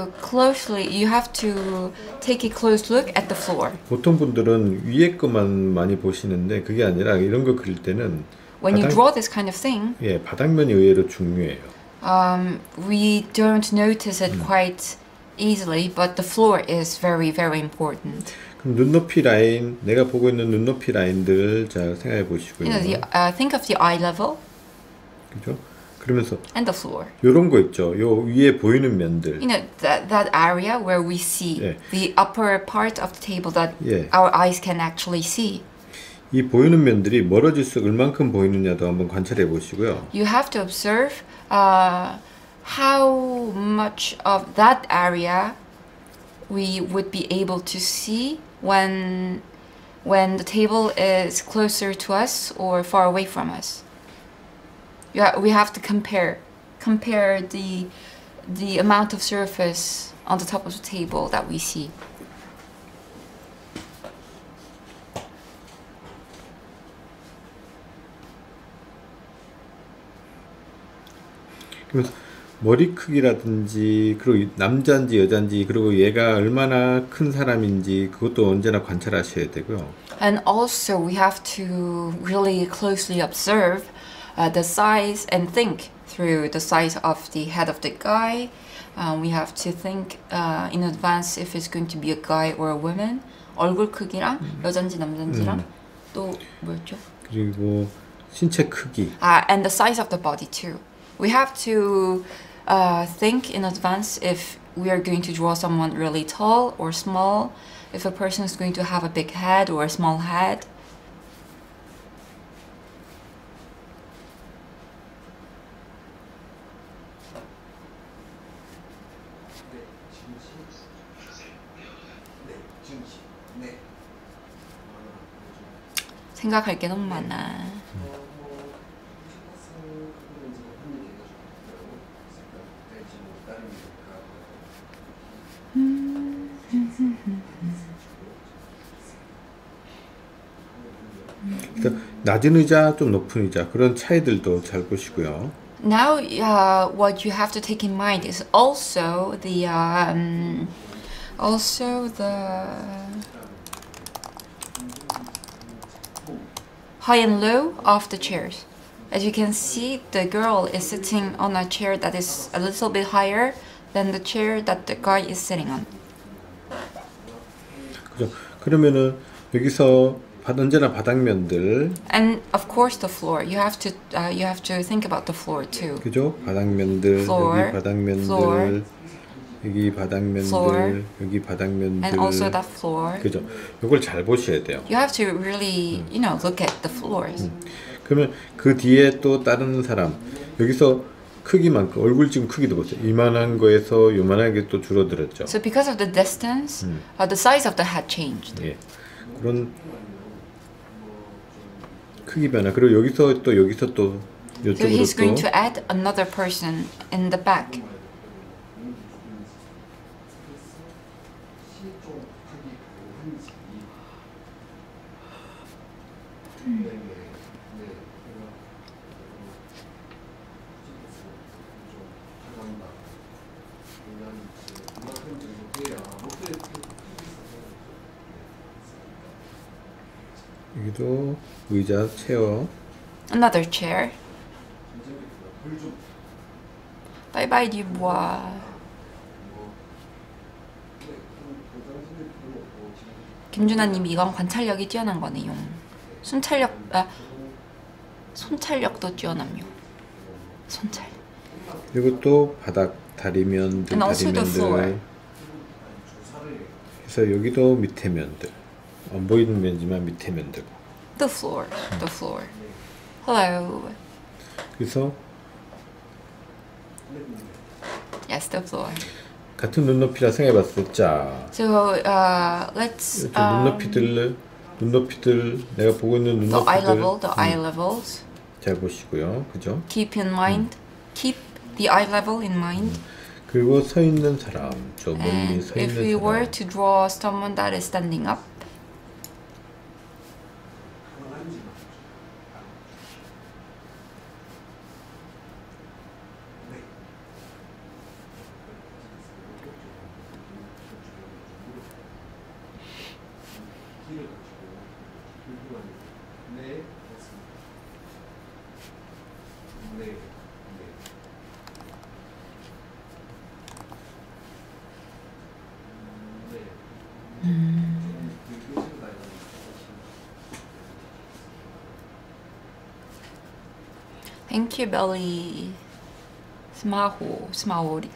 to take a close look at the floor. 보통 분들은 위에 것만 많이 보시는데 그게 아니라 이런 거 그릴 때는 When you draw this kind of thing, 예, 바닥면이 의외로 중요해요. We don't notice it quite easily, but the floor is very, very important. 그럼 눈높이 라인, 내가 보고 있는 눈높이 라인들 잘 생각해 보시고요. Think of the eye level. 그죠? 그러면서 and the floor. 요런 거 있죠. 요 위에 보이는 면들. That area where we see 예. the upper part of the table that 예. our eyes can actually see. 이 보이는 면들이 멀어질수록 얼만큼 보이느냐도 한번 관찰해 보시고요. You have to observe how much of that area we would be able to see when the table is closer to us or far away from us. we have to compare the amount of surface on the top of the table that we see. 그래서 머리 크기라든지 그리고 남자인지 여자인지 그리고 얘가 얼마나 큰 사람인지 그것도 언제나 관찰하셔야 되고요. And also we have to really closely observe the size and think through the size of the head of the guy. We have to think in advance if it's going to be a guy or a woman. 얼굴 크기랑 여잔지 남잔지랑 또 뭐였죠? 그리고 신체 크기. And the size of the body too. We have to think in advance if we are going to draw someone really tall or small, if a person is going to have a big head or a small head. 생각할 게 너무 많아. 낮은 의자, 좀 높은 의자 그런 차이들도 잘 보시고요. Now, what you have to take in mind is also the high and low of the chairs. As you can see, the girl is sitting on a chair that is a little bit higher than the chair that the guy is sitting on. 그죠? 그러면은 여기서 언제나 바닥면들. And of course the floor. You have to think about the floor too. 그죠? 바닥면들, Floor, 여기 바닥면들, floor, 여기 바닥면들, floor, 여기 바닥면들. And also the floor. 그죠? 이걸 잘 보셔야 돼요. You have to really, look at the floors. 그러면 그 뒤에 또 다른 사람 여기서 크기만큼 얼굴 지금 크기도 보세요. 이만한 거에서 요만하게 또 줄어들었죠. So because of the distance, the size of the head changed. 예, 그런 크기 변화. 그리고 여기서 또 So 이쪽으로 he's going 또 to add another person in the back. 여기도 의자, 체어. Another chair. Bye bye, Dubois. 김준하님, 이건 관찰력이 뛰어난 거네요. 손찰력도 뛰어남요. 손찰. 그리고 또 바닥 다리면들, And also the floor. 다리면들. 그래서 여기도 밑에 면들. 안 보이는 면이지만 밑에 면들. The floor. Hello. 그래서 Yes, the floor. 같은 눈높이라 생각해봤을 때, 자, So let's 이렇게 눈높이들 내가 보고 있는 the eye 눈높이들 level, the eye levels. 잘 보시고요, 그죠? Keep in mind. Keep the eye level in mind. 그리고 서 있는 사람, 저 멀리 And 서 if 있는 we were 사람. to draw someone that is standing up, Thank you, Belly. 스마호리쿠.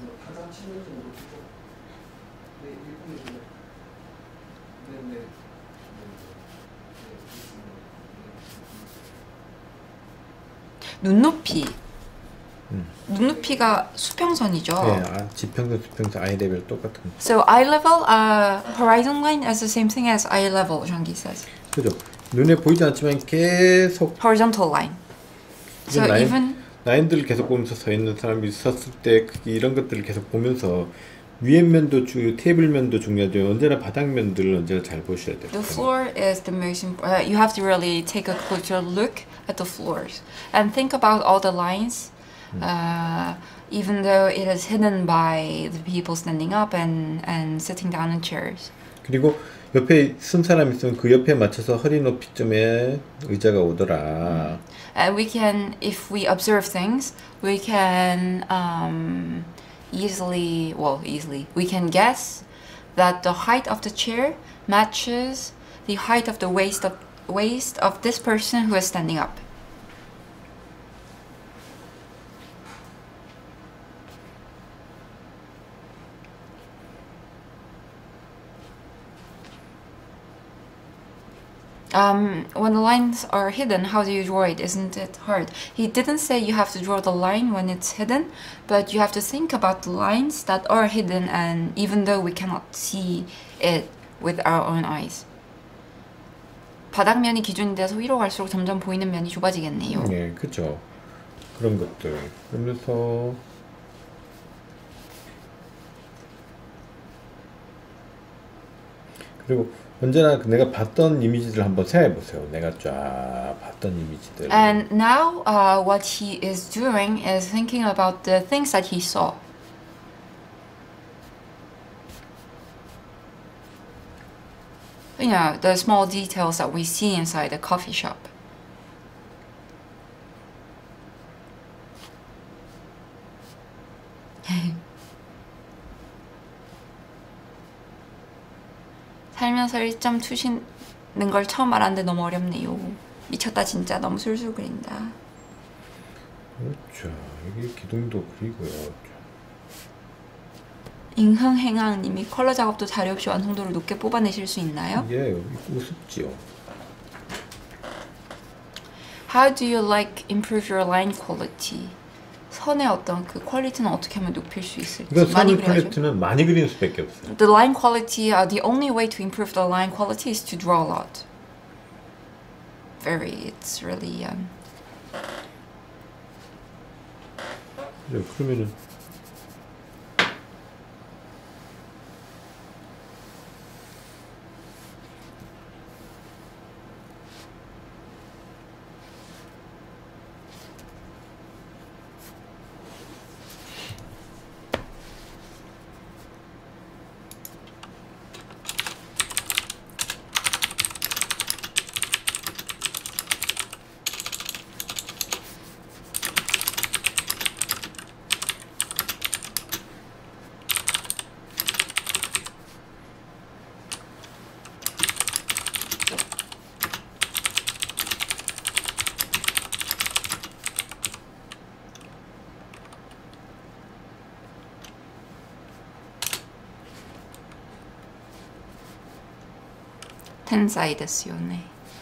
눈높이가 수평선이죠. 네, 지평선, 수평선, 아이 레벨 똑같은. So eye level, horizon line is the same thing as eye level. Jean-Guy says. 그죠? 눈에 보이지 않지만 계속 Horizontal line. So even 라인들을 계속 보면서 서 있는 사람이 섰을 때 이런 것들을 계속 보면서 위에면도 테이블면도 중요하죠. 언제나 바닥면들을 언제나 잘 보셔야 돼요. the floor is the most important. You have to really take a closer look at the floors and think about all the lines, even though it is hidden by the people standing up and sitting down in chairs. 그리고 옆에 쓴 사람 있으면 그 옆에 맞춰서 허리 높이쯤에 의자가 오더라. And we can, if we observe things, we can easily, we can guess that the height of the chair matches the height of the waist of this person who is standing up. When the lines are hidden, how do you draw it? Isn't it hard? He didn't say you have to draw the line when it's hidden, but you have to think about the lines that are hidden, and even though we cannot see it with our own eyes. 바닥면이 기준이 돼서 위로 갈수록 점점 보이는 면이 좁아지겠네요. 네, 그렇죠. 그런 것들. 그러면서 그리고 언제나 내가 봤던 이미지들 한번 생각해 보세요. 내가 쫙 봤던 이미지들. And now what he is doing is thinking about the things that he saw. You know, the small details that we see inside a coffee shop. 살면서 1점 투시는 걸 처음 알았는데 너무 어렵네요. 미쳤다 진짜. 너무 술술 그린다. 그렇죠. 여기 기둥도 그리고요. 잉흥행항님이 컬러 작업도 자료 없이 완성도를 높게 뽑아내실 수 있나요? 예, 우습지요. How do you like improve your line quality? 선의 어떤 그 퀄리티는 어떻게 하면 높일 수 있을지. 이건 많이 선 그려야죠. 퀄리티는 많이 그리는 수밖에 없어요. The line quality, the only way to improve the line quality is to draw a lot. It's really 네, 그러면은 텐사이 됐어요. 네.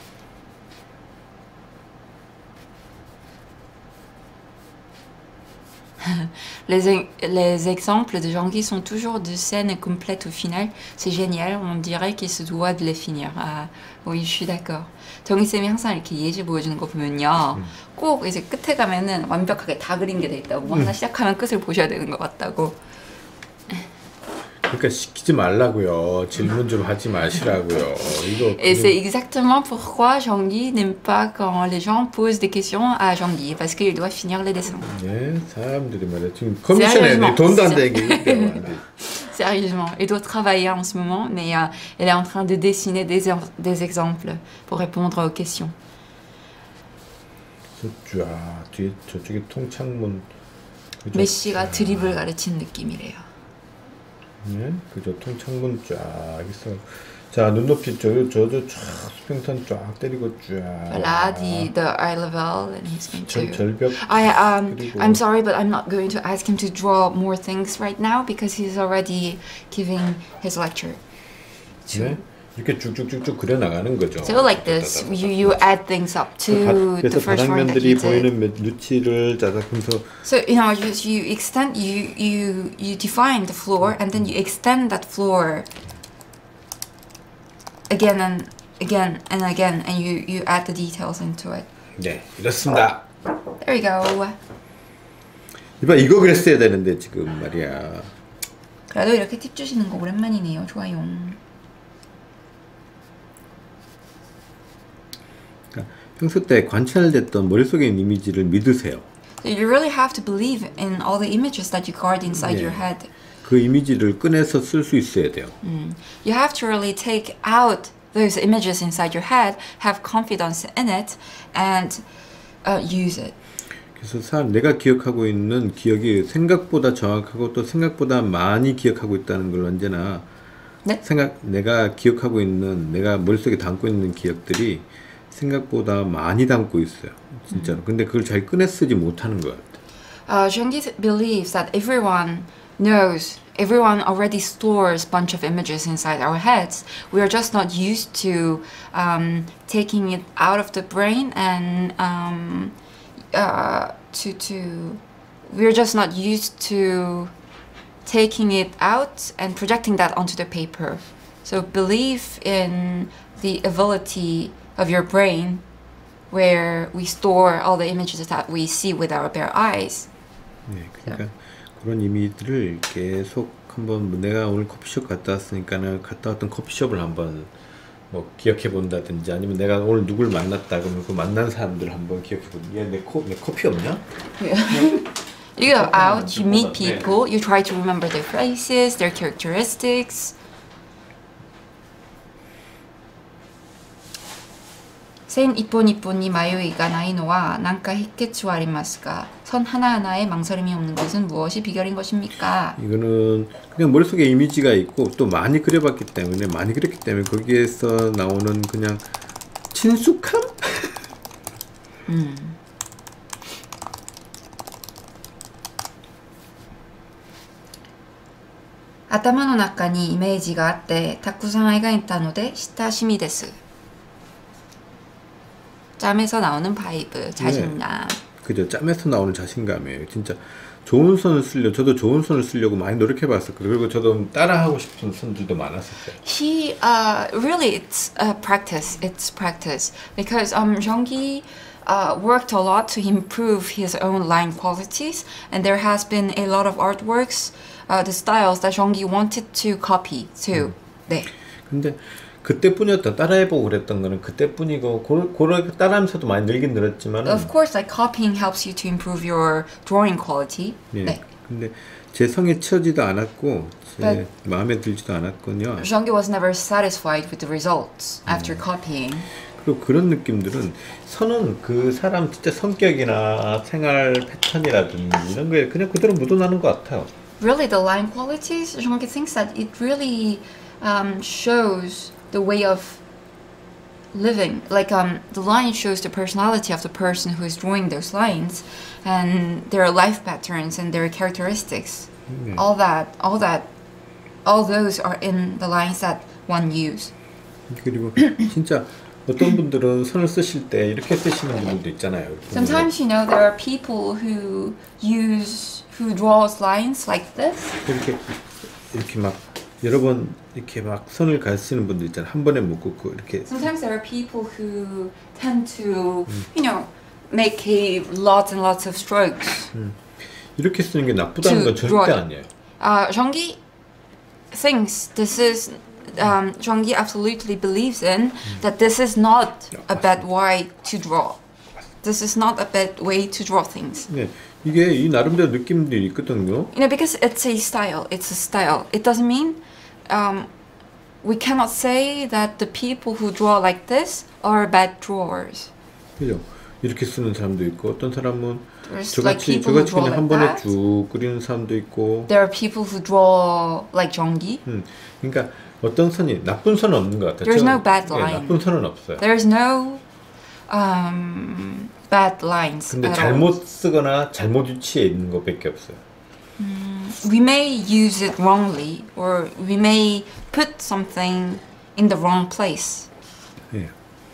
Les exemples de Jean-Guy sont toujours de scènes complètes au final. C'est génial, on dirait qu'il se doit de les finir. Ah, oui, je suis d'accord. 정희쌤이 항상 이렇게 예시 보여주는 거 보면요. 꼭 이제 끝에 가면은 완벽하게 다 그린 게 돼 있다고. 하나 시작하면 끝을 보셔야 되는 것 같다고. 그러니까 시키지 말라고요. 질문 좀 하지 마시라고요. 이거. Et c'est exactement pourquoi Jean-Guy n'aime pas quand les gens posent des questions à Jean-Guy, parce qu'il doit finir les dessins. 네, 사람들이 말이야. 지금 커미션에 돈도 안 되게. Sérieusement, il doit travailler en ce moment, mais elle est en train de dessiner des exemples pour répondre aux questions. 쫙 뒤에 저쪽에 통창문. 메시가 드리블 가르친 느낌이래요. 네, 그죠. 통창문 쫙 있어. 자, 눈높이 저도 쫙 수평선 쫙 때리고 쫙. Voilà, the eye level, and he's going to. 절벽. I'm sorry, but I'm not going to ask him to draw more things right now because he's already giving his lecture. 네, 이렇게 쭉쭉쭉쭉 그려 나가는 거죠. So like this, you add things up to the first one that 바닥면들이 you did. 보이는 누치를 자작하면서. So you extend, you define the floor, and then you extend that floor again and again and again, and you add the details into it. 네, 이렇습니다. There you go. 이봐 이거 그랬어야 되는데 지금 말이야. 그래도 이렇게 팁 주시는 거 오랜만이네요. 좋아요. 그러니까 평소 때 관찰됐던 머릿속에 있는 이미지를 믿으세요. So you really have to believe in all the images that you guard inside 네. your head. 그 이미지를 꺼내서 쓸 수 있어야 돼요. You have to really take out those images inside your head, have confidence in it, and use it. 그래서 내가 기억하고 있는 기억이 생각보다 정확하고 또 생각보다 많이 기억하고 있다는 걸 언제나 네? 내가 기억하고 있는 내가 머릿속에 담고 있는 기억들이 생각보다 많이 담고 있어요. 진짜로. 근데 그걸 잘 꺼내 쓰지 못하는 것 같아요. Jeongi believes that everyone knows, everyone already stores a bunch of images inside our heads. We are just not used to taking it out of the brain and we're just not used to taking it out and projecting that onto the paper. So believe in the ability of your brain where we store all the images that we see with our bare eyes. 네, 그러니까 그런 이미지를 계속 한번 내가 오늘 커피숍 갔다 왔으니까는 갔다 왔던 커피숍을 한번 뭐 기억해 본다든지 아니면 내가 오늘 누굴 만났다 그러면 그 만난 사람들 한번 기억해 본다. 얘 내 커피 없냐? You go out, you meet people, you try to remember their faces, their characteristics. 線一本一本に迷いがないのは何か秘訣はありますか? 선 하나하나에 망설임이 없는 것은 무엇이 비결인 것입니까? 이거는 그냥 머릿속에 이미지가 있고 또 많이 그려봤기 때문에 많이 그렸기 때문에 거기에서 나오는 그냥 친숙함? 頭の中にイメージがあってたくさん描いたので親しみです. 짬에서 나오는 바이브, 자신감. 그죠. 짬에서 나오는 자신감이에요. 진짜 좋은 선을 저도 좋은 선을 쓰려고 많이 노력해봤었고 그리고 저도 따라하고 싶은 선들도 많았었어요. He really it's practice. It's practice because Jeongi worked a lot to improve his own line qualities, and there has been a lot of artworks, the styles that Jeongi wanted to copy too. 네. 근데 그때뿐이었다. 따라해보고 그랬던 거는 그때뿐이고 그렇게 따라하면서도 많이 늘긴 늘었지만 Of course, like copying helps you to improve your drawing quality. 예. 네. 근데 제 성에 치지도 않았고 제 But- 마음에 들지도 않았군요. Jeongi was never satisfied with the results after copying. 그리고 그런 느낌들은 선은 그 사람 진짜 성격이나 생활 패턴이라든지 이런 거에 그냥 그대로 묻어나는 것 같아요. Really, the line qualities, Jeongi thinks that it really shows the way of living. Like the line shows the personality of the person who is drawing those lines, and their life patterns and their characteristics. 네. All those are in the lines that one use. 그리고 진짜 어떤 분들은 선을 쓰실 때 이렇게 쓰시는 분들도 있잖아요. Sometimes there are people who draws lines like this. 이렇게 막 여러 번 이렇게 막 선을 가시는 분들 있잖아요. 한 번에 묶고 이렇게. Sometimes there are people who tend to, make lots and lots of strokes. 이렇게 쓰는 게 나쁘다는 건 절대 아니에요. Jeongi thinks this is. Jeongi absolutely believes in that this is not a bad way to draw. This is not a bad way to draw things. 네, 이게 이 나름대로 느낌들이 있거든요. Because it's a style. It's a style. It doesn't mean we cannot say that the people who draw like this are bad drawers. 그죠? 이렇게 쓰는 사람도 있고 어떤 사람은 There's 저같이 people who draw 그냥 한 like 번에 that. 쭉 그리는 사람도 있고. There are people who draw like Jeongi. 그러니까 어떤 선이 나쁜 선은 없는 것 같아요. There's no bad line. 나쁜 선은 없어요. There's no bad lines 근데 at 잘못 all. 쓰거나 잘못 위치해 있는 것밖에 없어요. We may use it wrongly, or we may put something in the wrong place. 예.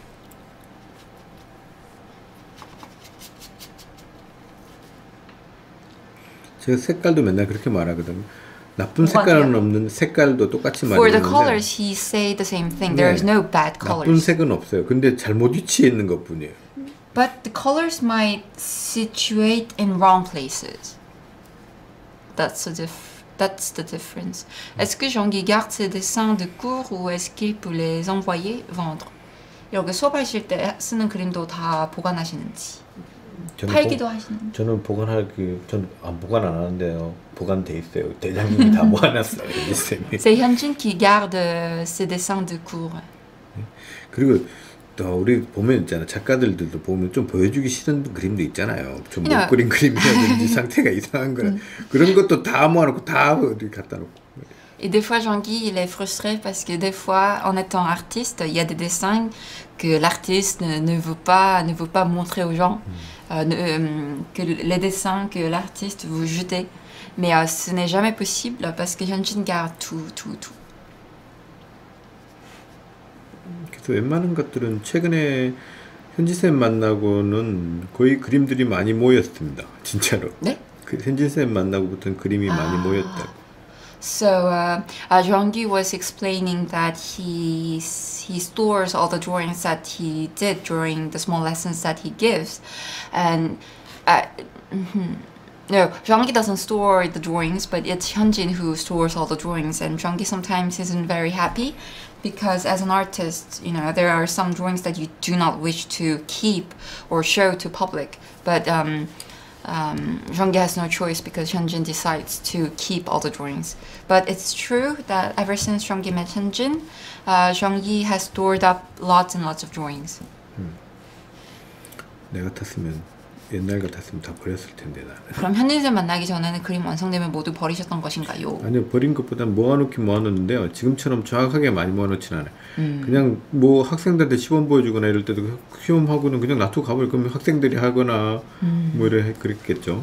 제가 색깔도 맨날 그렇게 말하거든요. 나쁜 색깔은 없는 색깔도 똑같이 For the 말하는데 colors, he say the same thing. There is 네. no bad 나쁜 colors. 색은 없어요. 근데 잘못 위치해 있는 것뿐이에요. but the colors might situate in wrong places. That's the difference. Est-ce que Jean-Guy garde ses dessins de cours ou est-ce qu'il peut les envoyer vendre? 이렇게 수업하실 때 쓰는 그림도 다 보관하시는지 팔기도 하시는지. 저는 저는 보관 안 하는데요. 보관돼 있어요. 대장님이 다 모아놨어요. C'est Hyunjin qui garde ses dessins de cours. 그리고 또 우리 보면 있잖아. 작가들도 보면 좀 보여주기 싫은 그림도 있잖아요. 좀 못 그린 그림이라든지 상태가 이상한 거라 그런 것도 다 모아놓고 다 어디 갖다 놓고. Et des fois, Jean-Guy, il est frustré parce que des fois, en étant artiste, il y a des dessins que l'artiste ne veut pas montrer aux gens, que les dessins que l'artiste veut jeter. Mais ce n'est jamais possible parce que Hyunjin garde tout. 그래서 웬만한 것들은 최근에 현지쌤 만나고는 거의 그림들이 많이 모였습니다. 진짜로. 네? 현지쌤 만나고부터는 그림이 많이 모였다고. So Jean-Guy was explaining that he stores all the drawings that he did during the small lessons that he gives, and no, Jean-Guy doesn't store the drawings, but it's Hyunjin who stores all the drawings, and Jean-Guy sometimes isn't very happy because as an artist, you know, there are some drawings that you do not wish to keep or show to public, but Jean-Guy has no choice because Hyunjin decides to keep all the drawings. But it's true that ever since Jean-Guy met Hyunjin, Jean-Guy has stored up lots and lots of drawings. 옛날 같았으면 다 버렸을 텐데 나는. 그럼 현진쌤 만나기 전에는 그림 완성되면 모두 버리셨던 것인가요? 아니요, 버린 것보단 모아놓긴 모아놓는데요. 지금처럼 정확하게 많이 모아놓진 않아요. 그냥 뭐 학생들한테 시범 보여주거나 이럴 때도 시험하고는 그냥 놔두고 가버려. 그러면 학생들이 하거나 뭐 이래 그랬겠죠.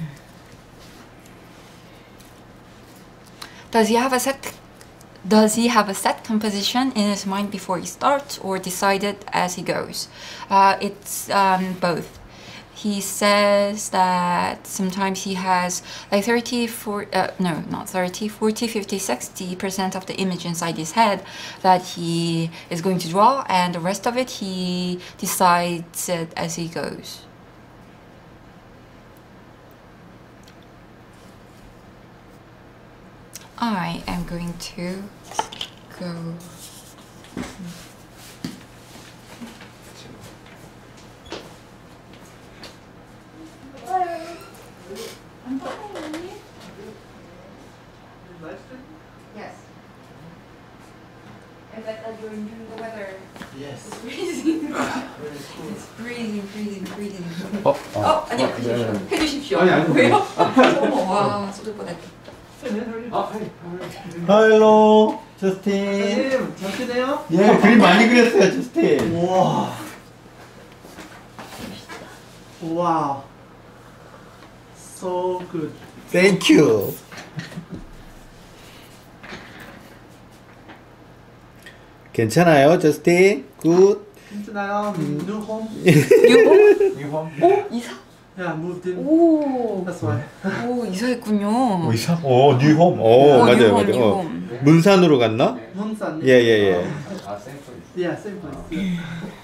Does he have a set composition in his mind before he starts, or decided as he goes? It's both. He says that sometimes he has like 40, 50, 60% of the image inside his head that he is going to draw, and the rest of it he decides it as he goes. I am going to go. Yes. I bet that you're enjoying the weather. Yes. It's freezing. It's freezing. 아니요. 해주십시오. 아니. 왜요? 와, 쏟을 뻔했다. 헬로 저스틴. 선생님, 잘 크네요? 예, 그림 많이 그렸어요, 저스틴. 우와. 와우. So good. Thank you. 괜찮아요, 저스틴? 굿. 괜찮아요? New home? 유호? 이사? Yeah, moved in. 오, That's why. 오 이사했군요. 의사? 뉴홈. 맞아요. 뉴홈. 문산으로 갔나? Munsan. 예. Yeah, same place.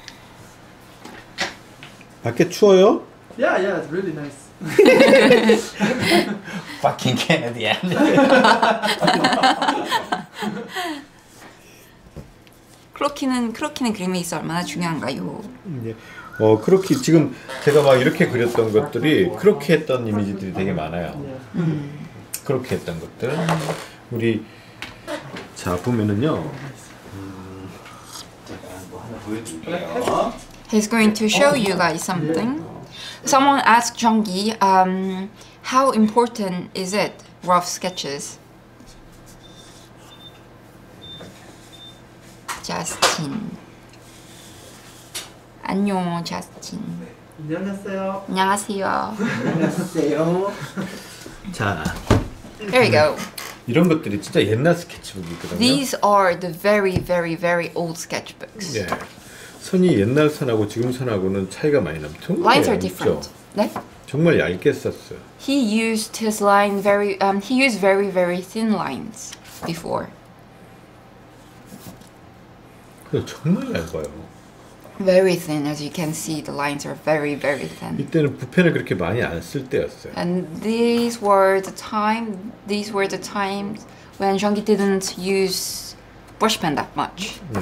밖에 추워요? Yeah, it's really nice. Fucking Canadian. 크로키는 그림에 있어 얼마나 중요한가요? 예. 그렇게 지금 제가 막 이렇게 그렸던 것들이 그렇게 했던 이미지들이 되게 많아요. 그렇게 했던 것들. 우리 자 보면은요. 제가 뭐 하나 보여드릴게요. He's going to show you guys something. Someone asked Jean-Guy, how important is it, rough sketches? Justin. 안녕, Justin. 안녕하세요. 안녕하세요. 안녕하세요. 자 There we go. 이런 것들이 진짜 옛날 스케치북이거든요. These are the very old sketchbooks. 예. 선이 옛날 선하고 지금 선하고는 차이가 많이 나요. Lines are different. 네? 정말 얇게 썼어요. He used his line he used very thin lines before. 그래서 정말 얇아요. Very thin, as you can see. The lines are very, very thin. 이때는 붓펜을 그렇게 많이 안 쓸 때였어요. And these were the times when Jean-Guy didn't use brush pen that much. 네.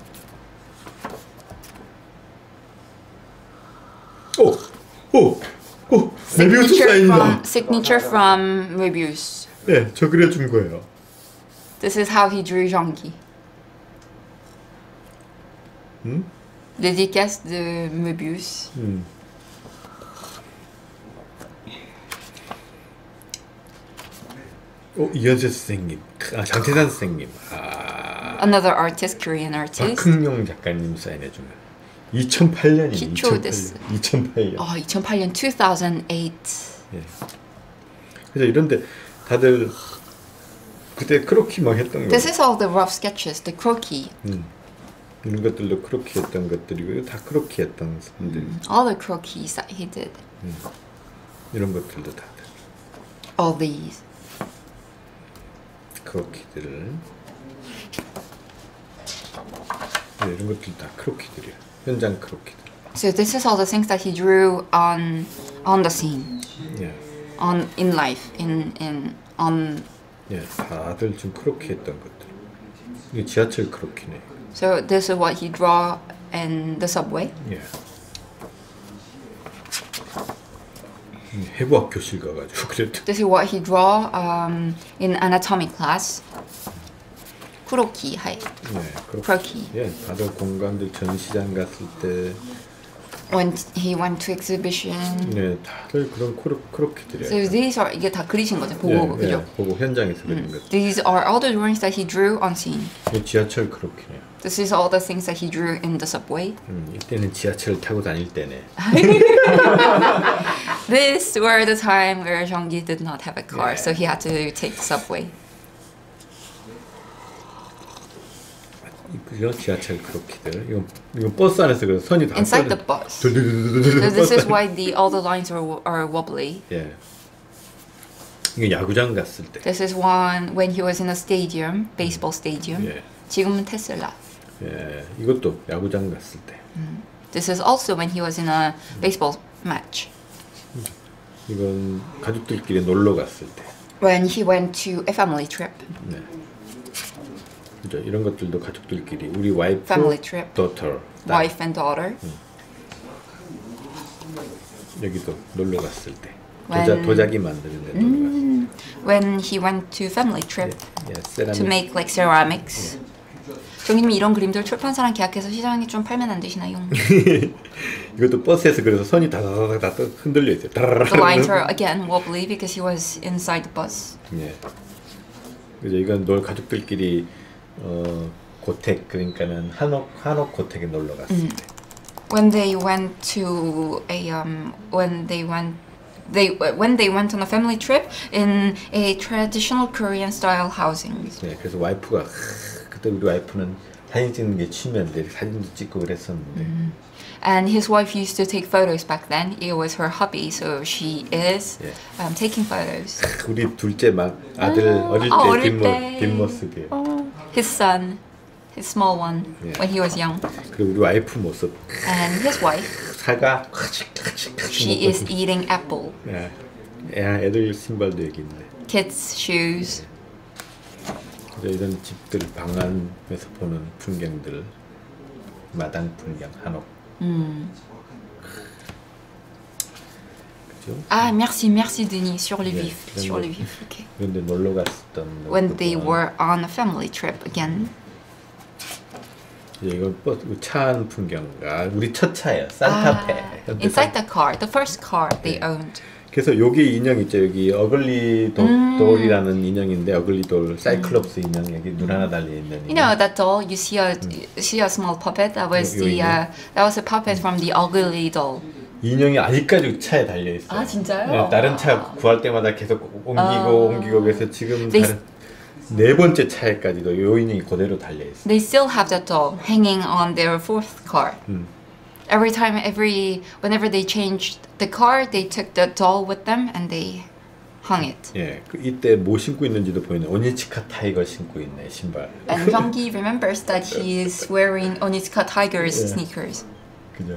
오, 메비우스 사인이다. Signature from Möbius. 네, 저 그려준 거예요. This is how he drew Jean-Guy. Dédicace de Möbius. 이현세 선생님, 장태산 선생님, Another artist, Korean artist. 박흥룡 작가님 사인해준 거. 2008년이네. Kicho desu. 2008년. 2008년, 2008. 예. 그래서 이런데 다들 그때 크로키 막 했던 거. This is all the rough sketches, the croquis. 이런 것들도 크로키 했던 것들이고 이거 다 크로키 했던 사람들. All the croquis that he did. 이런 것들도 다 All these. 크로키들을. 네, 이런 것들 다 크로키들이야. 현장 크로키들. So this is all the things that he drew on the scene, 예. in life, on. 예, 다들 지금 크로키 했던 것들. 이게 지하철 크로키네. So this is what he draw in the subway. 예. 해부학 교실 가가지고 그랬죠. This is what he draw in anatomy class. 크로키, 하이. 네, 크로키. 예, 다들 공간들 전시장 갔을 때. When he went to exhibition. 네, 다들 그런 크로키들이에요. So these are 이게 다 그리신 거죠, 보고 그죠? 예, 보고 현장에서 그린 것. These are all the drawings that he drew on scene. 이게 지하철 크로키네요. This is all the things that he drew in the subway. 이때는 지하철 타고 다닐 때네. This were the time where Jean-Guy did not have a car, Yeah. so he had to take the subway. 이런 지하철 크로키들. 이건 버스 안에서 그래서 선이 다. Inside the bus. So this is why all the lines are wobbly. 예. 이거 야구장 갔을 때. This is one when he was in a stadium, baseball stadium. 예. 지금은 테슬라. 예. 이것도 야구장 갔을 때. This is also when he was in a baseball match. 이건 가족들끼리 놀러 갔을 때. When he went to a family trip. 네. 그죠? 이런 것들도 가족들끼리 우리 와이프, Family trip. daughter, Wife and daughter. 여기도 놀러 갔을 때. When- 도자기 만드는 데 놀러 갔을 When he went to family trip 때. 예, to 세라믹. make like ceramics. 정님이 이런 그림들 출판사랑 계약해서 시장에 좀 팔면 안 되시나요? 이것도 버스에서 그래서 선이 다다다다 흔들려 있어요. The lines are again wobbly because he was inside the bus. 예. 그죠? 이건 놀 가족들끼리 고택 그러니까는 한옥 고택에 놀러 갔을 때. When they went to a when they went on a family trip in a traditional Korean style housing. 네, 그래서 와이프가 그때 우리 와이프는 사진 찍는 게 취미인데 사진도 찍고 그랬었는데. And his wife used to take photos back then. It was her hobby, so she is taking photos. 우리 둘째 막 아들 어릴 어릴 때 때. 뒷모습이에요. His son, his small one, Yeah. when he was young, 그리고 우리 와이프 모습 and his wife. 사과 She is eating apple. 예, 애들 신발도 여기 있네. Kids' shoes. 그래서 이런 집들 방안에서 보는 풍경들 마당 풍경 한옥. 그죠? Ah, merci Denis. Sur le Yeah, vif, then sur what- le vif. Okay. 그런데 놀러 갔었던 When they 것보다 were on a family trip again. 이건 차 안 풍경가 우리 첫 차예요. 산타페. 현대 Inside the car, the first car they owned. 그래서 여기 인형 있죠. 여기 어글리 돌이라는 인형인데 어글리 돌 사이클롭스 인형 여기 눈 하나 달려 있는 You 인형. know that doll? You see a small puppet. That was that was a puppet from the Ugly Doll. 인형이 아직까지 차에 달려 있어요. 아, 진짜요? 네, 다른 차 구할 때마다 계속 옮기고 그래서 지금 They- 다른 네 번째 차에까지도 요 인형이 그대로 달려 있어요. They still have that doll hanging on their fourth car. Whenever they changed the car, they took the doll with them and they hung it. 예, 이때 뭐 신고 있는지도 보이네. 오니치카 타이거 신고 있네 신발. And Jean-Guy remembers that he is wearing Onitsuka Tiger's sneakers. 그죠?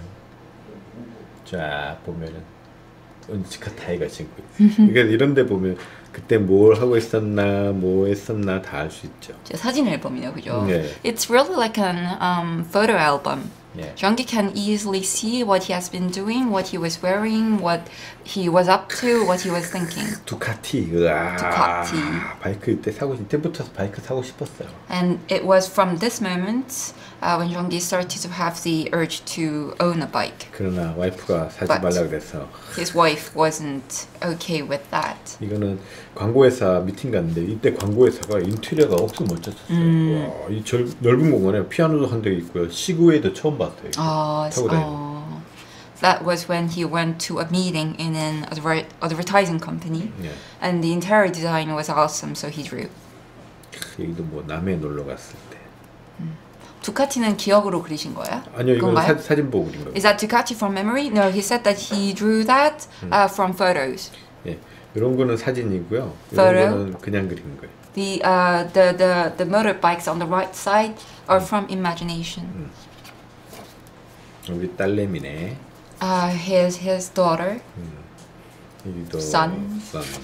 쫙 보면은 은지카 타이가 신고 있어. 그러니까 이런데 보면 그때 뭘 하고 있었나, 뭐 했었나 다 알 수 있죠. 제 사진 앨범이네요, 그죠? 네. It's really like an photo album. 네. Junggi can easily see what he has been doing, what he was wearing, what he was up to, what he was thinking. 두카티, 으아. 두카티. 바이크 이때부터 바이크 사고 싶었어요. And it was from this moment when Junggi started to have the urge to own a bike. 그러나 와이프가 사지 But- 말라 그래서 His wife wasn't okay with that. 이거는 광고회사 미팅 갔는데 이때 광고회사가 인테리어가 엄청 멋졌었어요. 와, 이 넓은 공간에 피아노도 한 대 있고요. 시그웨이도 처음 봤어요. 타고 다니는. That was when he went to a meeting in an advertising company, 예. and the interior design was awesome, so he drew. 여기도 뭐 남해 놀러 갔을 때. 두카티는 기억으로 그리신 거야? 아니요, 이건 그건가요? 사진 보고 그린 거예요. Is that Ducati from memory? No, he said that he drew that from photos. 예, 이런 거는 사진이고요. Photo? 이런 거는 그냥 그린 거예요. The motorbikes on the right side are from imagination. 우리 딸내미네. His daughter, 여기도 Son.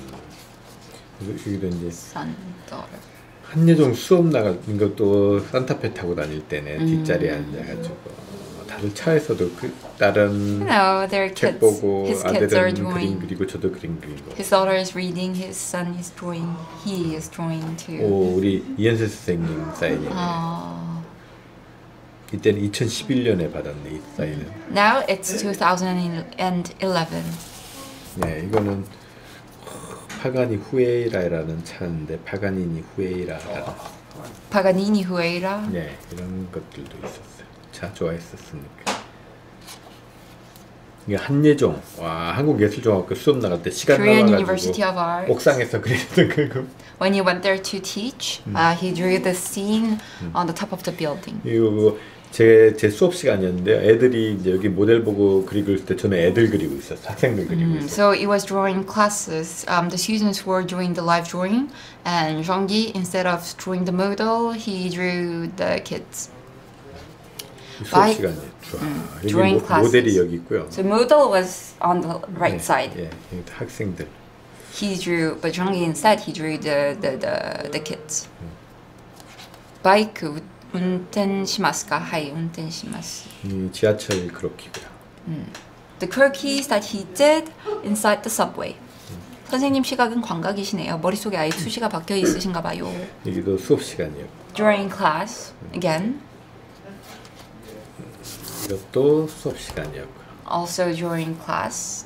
여기도 이제 son, daughter. 한예종 수업 나가는 것도 산타페 타고 다닐 때네. 뒷자리에 앉아가지고 다들 차에서도 그 다른 You know, their 책 kids. 보고 His kids are 아들은 그림 drawing. 그리고 저도 그림 그리고. His daughter is reading. His son is drawing. He is drawing too. 오, 우리 이현세 선생님 사인이네. 이때는 2011년에 받았네, 이 사인은. Now it's 2011. 네, 이거는 파가니 후에이라라는 차인데 파가니니 후에이라라는 Paganini Huayra. 네, 이런 것들도 있었어요. 차 좋아했었으니까. 이게 한예종, 와, 한국예술종합교 수업 나갈 때 시간 Korean 나와가지고 University of Art. 옥상에서 그리던 그 When you went there to teach, he drew the scene on the top of the building. 이거 제 수업 시간이었는데 애들이 이제 여기 모델 보고 그리고 있을 때 저는 애들 그리고 있었어요. 학생들 그리고 있었어요. So it was drawing classes. The students were doing the live drawing, and Junggi, instead of drawing the model, he drew the kids. 수업 by- 시간이에요. 여기 drawing classes. 모델이 여기 있고요. So model was on the right 예, side. 예, 여기 학생들. He drew, but Junggi instead he drew the kids. 바이크 운転しますか? 하이 운転します. 이 지하철 크로키고요. The croquis that he did inside the subway. 선생님 시각은 광각이시네요. 머릿속에 아예 투시가 박혀 있으신가 봐요. 여기도 수업 시간이에요. During class, again. 이것도 수업 시간이었고요. Also during class.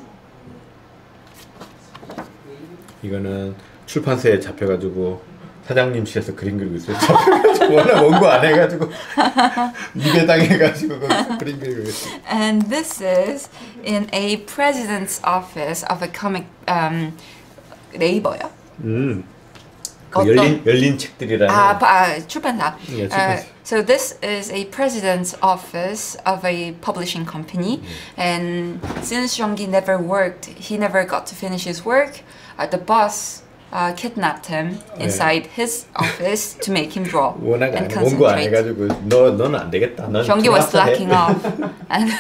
이거는 출판사에 잡혀가지고 사장님실에서 그림 그리고 있어요. 잡혀가지고 워낙 원고 안 해가지고 입에 당해가지고 거기서 그림 그리고 있어요. And this is in a president's office of a comic 네이버요? 그 어떤- 열린 책들이라는 출판사. 예, 출판사. So this is a president's office of a publishing company, and since Junggi never worked, he never got to finish his work. The boss kidnapped him inside his office to make him draw 워낙 and 원고 안 concentrate. 해가지고 너는 안 되겠다. 넌 Junggi was 중학생 해. slacking off, and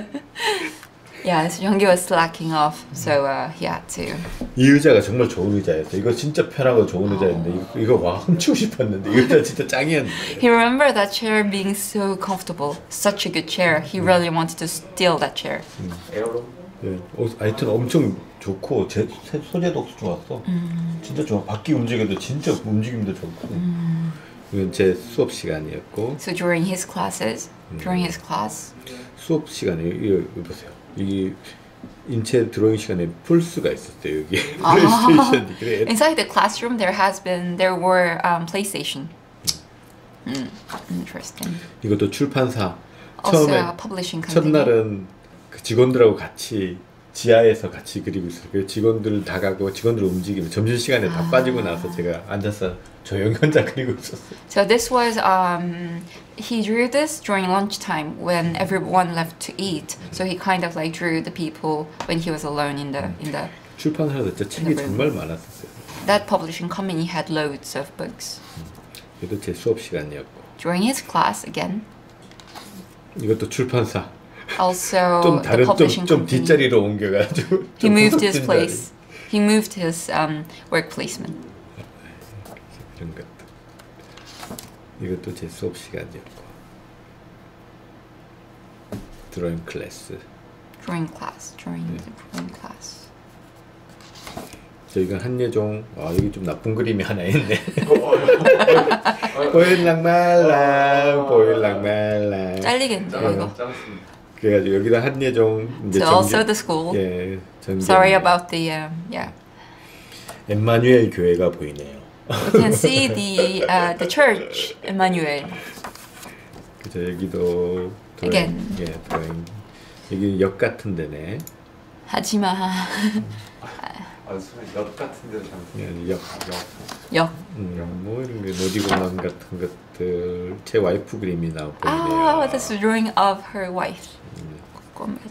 yes, Junggi was slacking off, so he had to. 이 의자가 정말 좋은 의자였어. 이거 진짜 편하고 좋은 의자였는데 이거 와 훔치고 싶었는데 이 의자 진짜 짱이었는데. He remembered that chair being so comfortable, such a good chair. He really wanted to steal that chair. 에어로 예, 하여튼 엄청 좋고 소재도 좋았어. 진짜 좋아. 바퀴 움직여도 진짜 움직임도 좋고. 이건 제 수업 시간이었고 So during his classes, during his class, 수업 시간에 이거 보세요. 이 인체 드로잉 시간에 플스가 있었어요. 여기 플레이스테이션이. 그래. inside the classroom there were PlayStation. Interesting. 이것도 출판사 Also 처음에 a publishing company. 첫날은 그 직원들하고 같이 지하에서 같이 그리고 있어요. 그 직원들 다 가고 직원들 움직이면 점심 시간에 다 빠지고 나서 제가 앉아서 조용히 혼자 그리고 있었어요. So this was he drew this during lunchtime when everyone left to eat. So he kind of like drew the people when he was alone in the 출판사에서 진짜 책이 네, 정말 많았었어요. that publishing company had loads of books. 이것도 제 수업 시간이었고 During his class again. 이것도 출판사 Also, 좀 the 다른 publishing 좀 company. 뒷자리로 옮겨가지고 He 좀 moved his 구석진 place. He moved his work placement. 자리. 그런 것도. 이것도 제 수업 시간이었고. 드로잉 클래스. Drawing class. During the drawing class. 저희가 한예종. 아 여기 좀 나쁜 그림이 하나 있네. 보일랑 말랑 보일랑 말랑. 잘리겠네요 이거. 짧습니다. 그래가지고 여기다 한예종 이제 So also the school. 예, 정경. Sorry about the yeah. 엠마누엘 교회가 보이네요. You can see the church, Emmanuel. 그죠 여기도 드로잉, Again. 예, 드로잉. 여기 역 같은 데네. 하지마. 아, 수면 엿 같은 데서 잠깐. 예, 역. 역. 뭐 이런 게 놀이공원 같은 것들. 제 와이프 그림이 나와 보이네요. Ah, that's a drawing of her wife. 꼬꼬매트.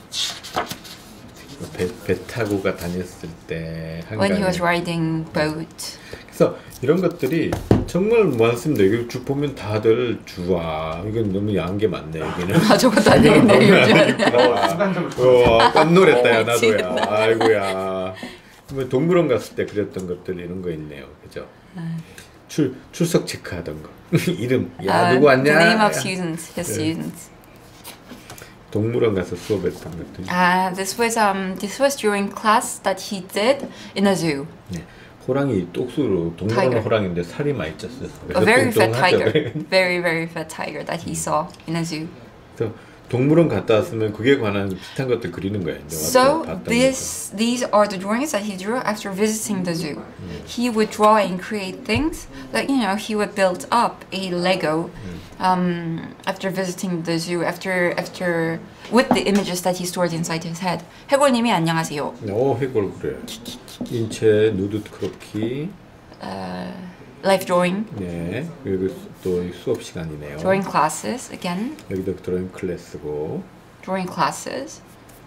배 타고가 다녔을 때 When he 한강에. was riding boat. 그래서 이런 것들이 정말 많습니다. 여기 쭉 보면 다들 주와 이건 너무 야한 게 많네 여기는. 아 저것도 안 되겠네 요즘. 순간적으로 우와 깜놀했다 야 나도야. 미치겠네. 아이고야. 뭐 동물원 갔을 때 그랬던 것들 이런 거 있네요. 그죠? 출석 체크하던 거. 이름. 야 누구 왔냐? The name of 야. students, his 네. students. 동물원 가서 수업했던 것들. This was during class that he did in a zoo. 네. 호랑이 똑수로 동물원 Tiger. 호랑인데 살이 많이 쪘어요. A very fat 뚱뚱하죠. tiger, very fat tiger that he saw in a zoo. 그래서 동물원 갔다 왔으면 그게 관한 비슷한 것들 그리는 거예요. 이제 와서 So 봤던 these are the drawings that he drew after visiting the zoo. He would draw and create things that he would build up a Lego after visiting the zoo after with the images that he stored inside his head. 해골님이 안녕하세요. 것들. 해골 그래. 인체 누드 크로키. Life drawing, 네. 그리고 또 수업 시간이네요. drawing classes again, 여기도 드로잉 클래스고 drawing classes.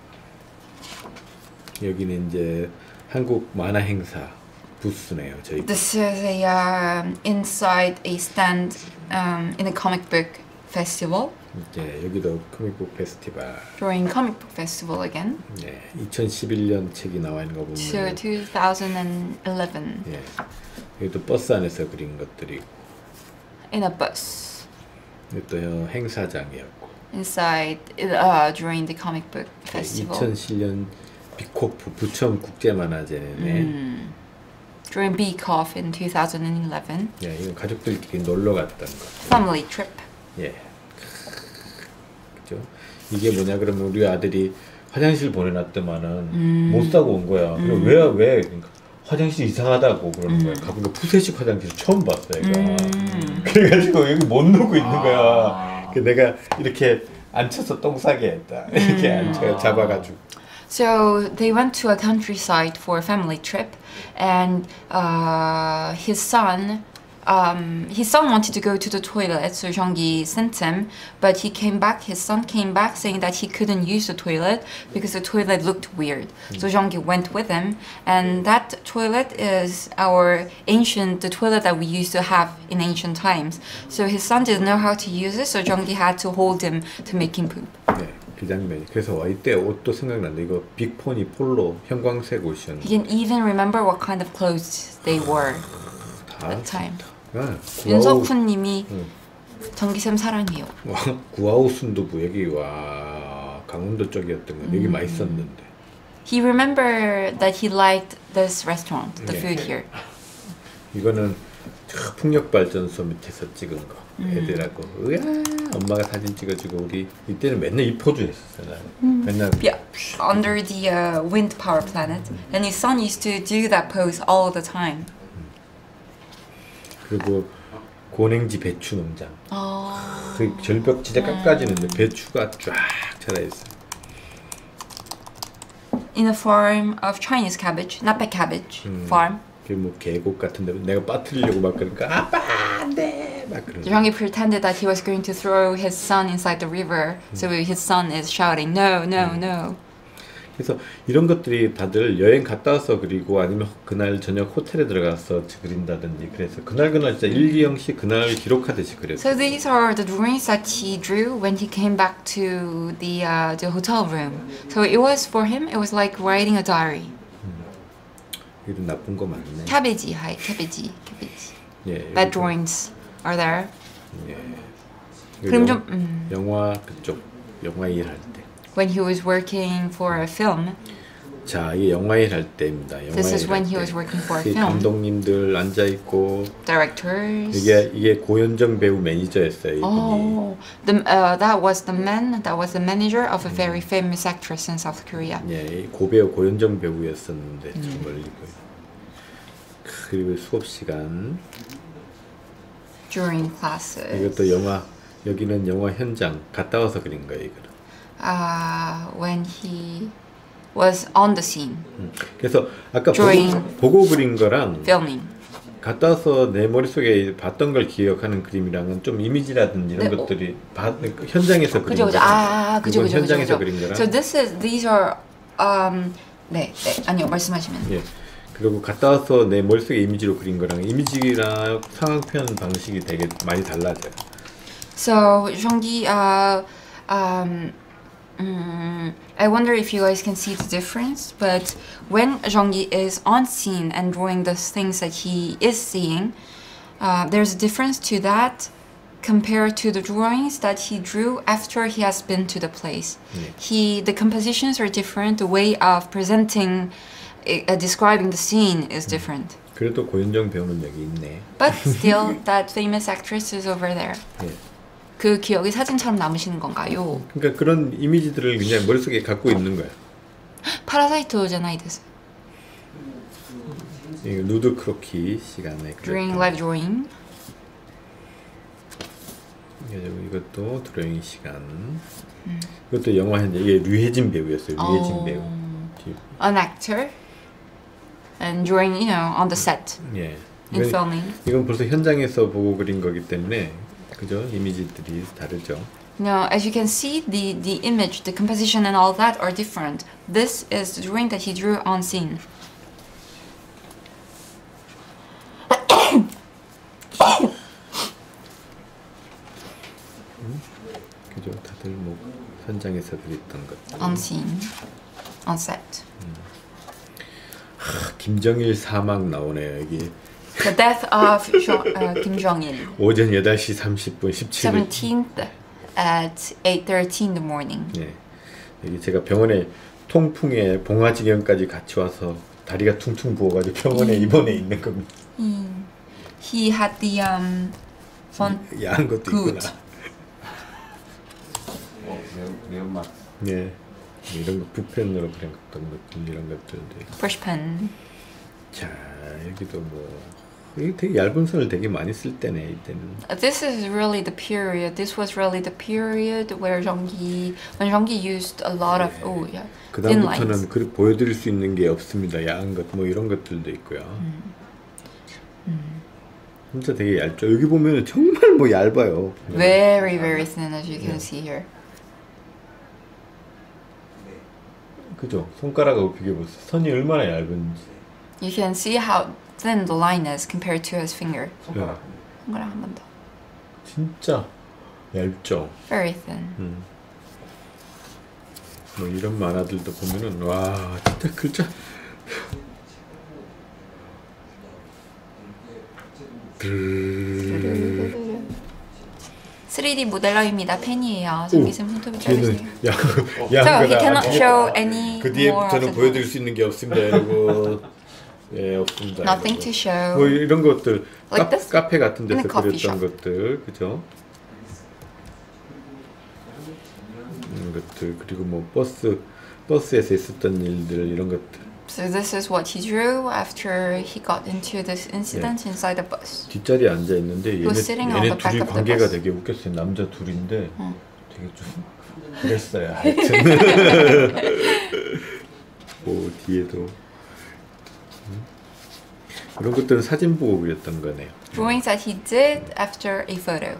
여기는 이제 한국 만화 행사 부스네요. 저희. This is a inside a stand in a comic book festival. 이제 여기도 코믹북 페스티벌. Drawing comic book festival again. 네. 2011년 책이 나와 있는 거 보면. So 2011 예. 여기도 버스 안에서 그린 것들이고. in a bus 이것도 행사장이었고. inside during the comic book festival. 2007년 비코프 부천 국제만화제네. During BCOF in 2011. 예, 이건 가족들끼리 놀러 갔던 거. Family trip. 예. 그죠? 이게 뭐냐 그러면 우리 아들이 화장실 보내놨더만은 못 사고 온 거야. 그럼 왜? 그러니까 화장실 이상하다고 그러는 거야. 가보니까 푸세식 화장실 처음 봤어 얘가. 그래가지고 여기 못 누고 있는 거야. 그 내가 이렇게 앉혀서 똥 싸게 했다. 이렇게 앉혀 잡아가지고. So they went to a countryside for a family trip, and his son wanted to go to the toilet, so Jeonggi sent him, but his son came back saying that he couldn't use the toilet because the toilet looked weird. So Jeonggi went with him, and that toilet is the toilet that we used to have in ancient times. So his son didn't know how to use it, so Jeonggi had to hold him to make him poop. 네, 그 장면이. 그래서 이때 옷도 생각난다. 이거 빅포니 폴로 형광색 옷이었는데. He can even remember what kind of clothes they wore 다 at that time. 아, 윤석훈님이 정기쌤 사랑해요. 구아오 순두부 여기 와 강원도 쪽이었던 건 여기 맛있었는데. He remembered that he liked this restaurant, the 네. food here. 이거는 저 풍력발전소 밑에서 찍은 거. 애들하고 으야 엄마가 사진 찍어주고 우리 이때는 맨날 이 포즈 했었어 나는. 맨날 Yeah, under the wind power planet. And his son used to do that pose all the time. 그리고 고냉지 배추 농장. 아, 그 절벽 진짜 깎아지는데 배추가 쫙 자라있어. In a farm of Chinese cabbage, Napa cabbage farm. 그 뭐 계곡 같은데 내가 빠뜨리려고 막 그러니까 아빠 안돼 막 그러고. Jeonggi pretended that he was going to throw his son inside the river, so his son is shouting, "No, no, no!" 그래서 이런 것들이 다들 여행 갔다 와서 그리고 아니면 그날 저녁 호텔에 들어가서 그린다든지 그래서 그날 진짜 일기형식 그날 기록하듯이 그렸어요. So these are the drawings that he drew when he came back to the hotel room. So it was for him. It was like writing a diary. 이런 나쁜 거 많네. Cabbage, hi, cabbage. 예. Bad drawings are there. 예. 그럼 좀 영화 그쪽 영화 일할 때. when he was working for a film. 자, 이게 영화 일할 때입니다. 영화 This is when 일할 he 때. was working for a 이 film. 감독님들 앉아 있고 Directors. 이게 고현정 배우 매니저였어요. 이분이. Oh, that was the manager of a very famous actress in South Korea. 예, 이 고배우 고현정 배우였었는데 정말 이거. 그리고 수업 시간. During classes. 이것도 영화 여기는 영화 현장 갔다 와서 그린 거예요, 이거는. When he was on the scene 그래서 아까 Drawing. 보고 그린 거랑 filming. 갔다 와서 내 머릿속에 봤던 걸 기억하는 그림이랑은 좀 이미지라든지 이런 네, 것들이 현장에서 그린 그죠. 거랑 그죠. 현장에서 그린 거랑 So these are 네, 아니요, 말씀하시면. 예. 그리고 갔다 와서 내 머릿속에 이미지로 그린 거랑 이미지랑 상황 표현 방식이 되게 많이 달라져요. So Jeonggi, I wonder if you guys can see the difference, but when Jeonggi is on scene and drawing the things that he is seeing, there's a difference to that compared to the drawings that he drew after he has been to the place. The compositions are different, the way of presenting, describing the scene is different. 그래도 고현정 배우는 여기 있네. But still, that famous actress is over there. 예. 그 기억이 사진처럼 남으시는 건가요? 그러니까 그런 이미지들을 그냥 머릿속에 갖고 있는 거야. 파라사이트じゃないです. 이거 누드 크로키 시간에 During live drawing. 이것도 드로잉 시간. 이것도 영화 현장. 이게 류혜진 배우였어요. 류혜진 배우. An actor. And during, on the set. 예. In filming. 이건 벌써 현장에서 보고 그린 거기 때문에 그죠? 이미지들이 다르죠. Now, as you can see, the image, the composition and all that are different. This is the drawing that he drew on scene. 그죠? 다들 뭐 현장에서 그렸던 것. On scene. On set. 김정일 사망 나오네요. 여기. The death of Kim Jong-il. 오전 8시 30분 17일. 17th at 8:30 in the morning. 네. 여기 제가 병원에 통풍에 봉화지경까지 같이 와서 다리가 퉁퉁 부어가지고 병원에 입원해 있는 겁니다. He had the 야한 것도 good. 있구나. 매운맛. 네. 이런 거 붓펜으로 그런 것들 이런 것들도 있고. Brush pen. 자 여기도 뭐 이게 되게 얇은 선을 되게 많이 쓸 때네 이때는. This is really the period. This was really the period where when Jeonggi used a lot of 그 thin lines. 다음부터는 보여드릴 수 있는 게 없습니다. 야한 것 뭐 이런 것들도 있고요. 진짜 되게 얇죠. 여기 보면 정말 뭐 얇아요. Very, very thin, as you can see here. 그죠? 손가락하고 비교해보세요. 선이 얼마나 얇은지. You can see how thin the line is compared to his finger. 손가락. 손가락 한 번 더. 진짜 얇죠. Very thin. 뭐 이런 만화들도 보면은 와 진짜 글자. 3D 모델러입니다. 펜이에요. 정기쌤 손톱이 뒤에는 짧으세요. 야한 So he 거다. cannot show any 그 more of 뒤에부터는 the 보여드릴 수 있는 게 없습니다, 여러분. 예, 없습니다. Nothing 여러분. to show. 뭐 이런 것들 Like this? 카페 같은 데서 In a coffee 그렸던 shop. 것들, 그죠? 이런 것들 그리고 뭐 버스에서 있었던 일들 이런 것들. So this is what he drew after he got into this incident inside the bus. 뒷자리에 앉아 있는데 was sitting on 얘네 the back 둘이 of the 관계가 bus. 되게 웃겼어요. 남자 둘인데 되게 좀 그랬어요. 하여튼 뭐 뒤에도 그런 것들은 사진 보고 그렸던 거네요. Drawings that he did after a photo.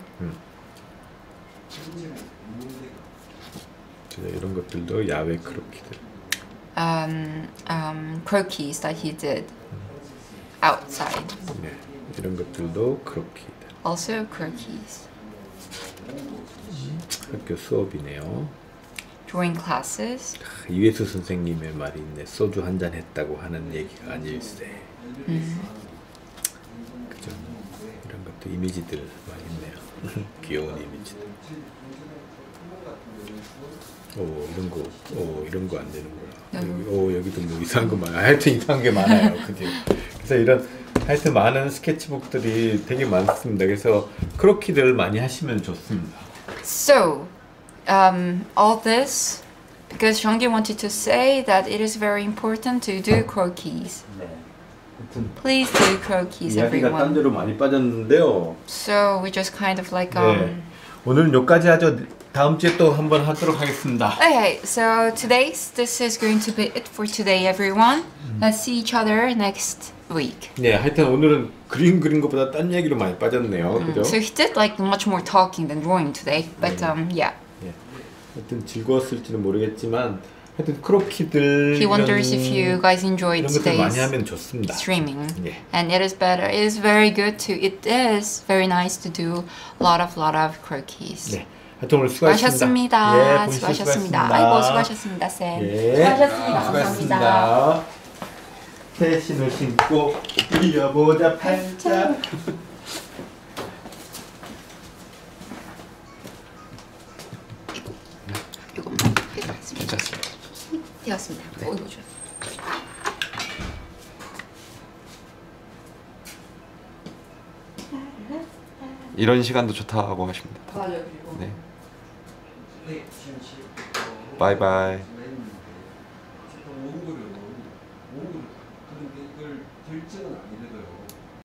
이런 것들도 야외 크로키들. croquis that he did outside. 네, 이런 것들도 크로키들. Also croquis. 학교 수업이네요. Drawing classes. 이회수 선생님의 말이 있네. 소주 한 잔 했다고 하는 얘기가 아닐세. 그죠? 이런 것도 이미지들 많이 있네요. 귀여운 이미지들. 오 이런 거, 오 이런 거 안 되는구나. 오 여기도 뭐 이상한 거 많아. 하여튼 이상한 게 많아요. 그죠? 그래서 이런 하여튼 많은 스케치북들이 되게 많습니다. 그래서 크로키들 많이 하시면 좋습니다. So, all this because Jeonggi wanted to say that it is very important to do croquis. 네. 하여튼 Please do croquis, 이야기가 딴 everyone. 데로 많이 빠졌는데요. So we just kind of like 네. 오늘은 여기까지 하죠. 다음 주에 또 한번 하도록 하겠습니다. Okay, so this is going to be it for today, everyone. Let's see each other next week. 네, 하여튼 오늘은 그린 것보다 딴 얘기로 많이 빠졌네요. 그죠? So he did like much more talking than drawing today, but yeah. 예. 하여튼 즐거웠을지는 모르겠지만 하여튼 크로키들 He wonders if you guys enjoyed 이런 것들 많이 today's 하면 좋습니다. streaming. 예. And it is better. It is very good to. It is very nice to do a lot of croquis. 네. 하여튼 오늘 수고하셨습니다. 수고하셨습니다. 본인 수고하셨습니다. 수고하셨습니다. 아이고 수고하셨습니다, 쌤. 예. 수고하셨습니다. 감사합니다. 수고하셨습니다. 새 신을 신고 뛰어보자 팔자. 이거 괜찮습니다. 되었습니다. 이거 줘. 이런 시간도 좋다고 하십니다. 맞아요. 그리고 네. 바이바이. 원고를 그런데 이걸 결정은 안 해도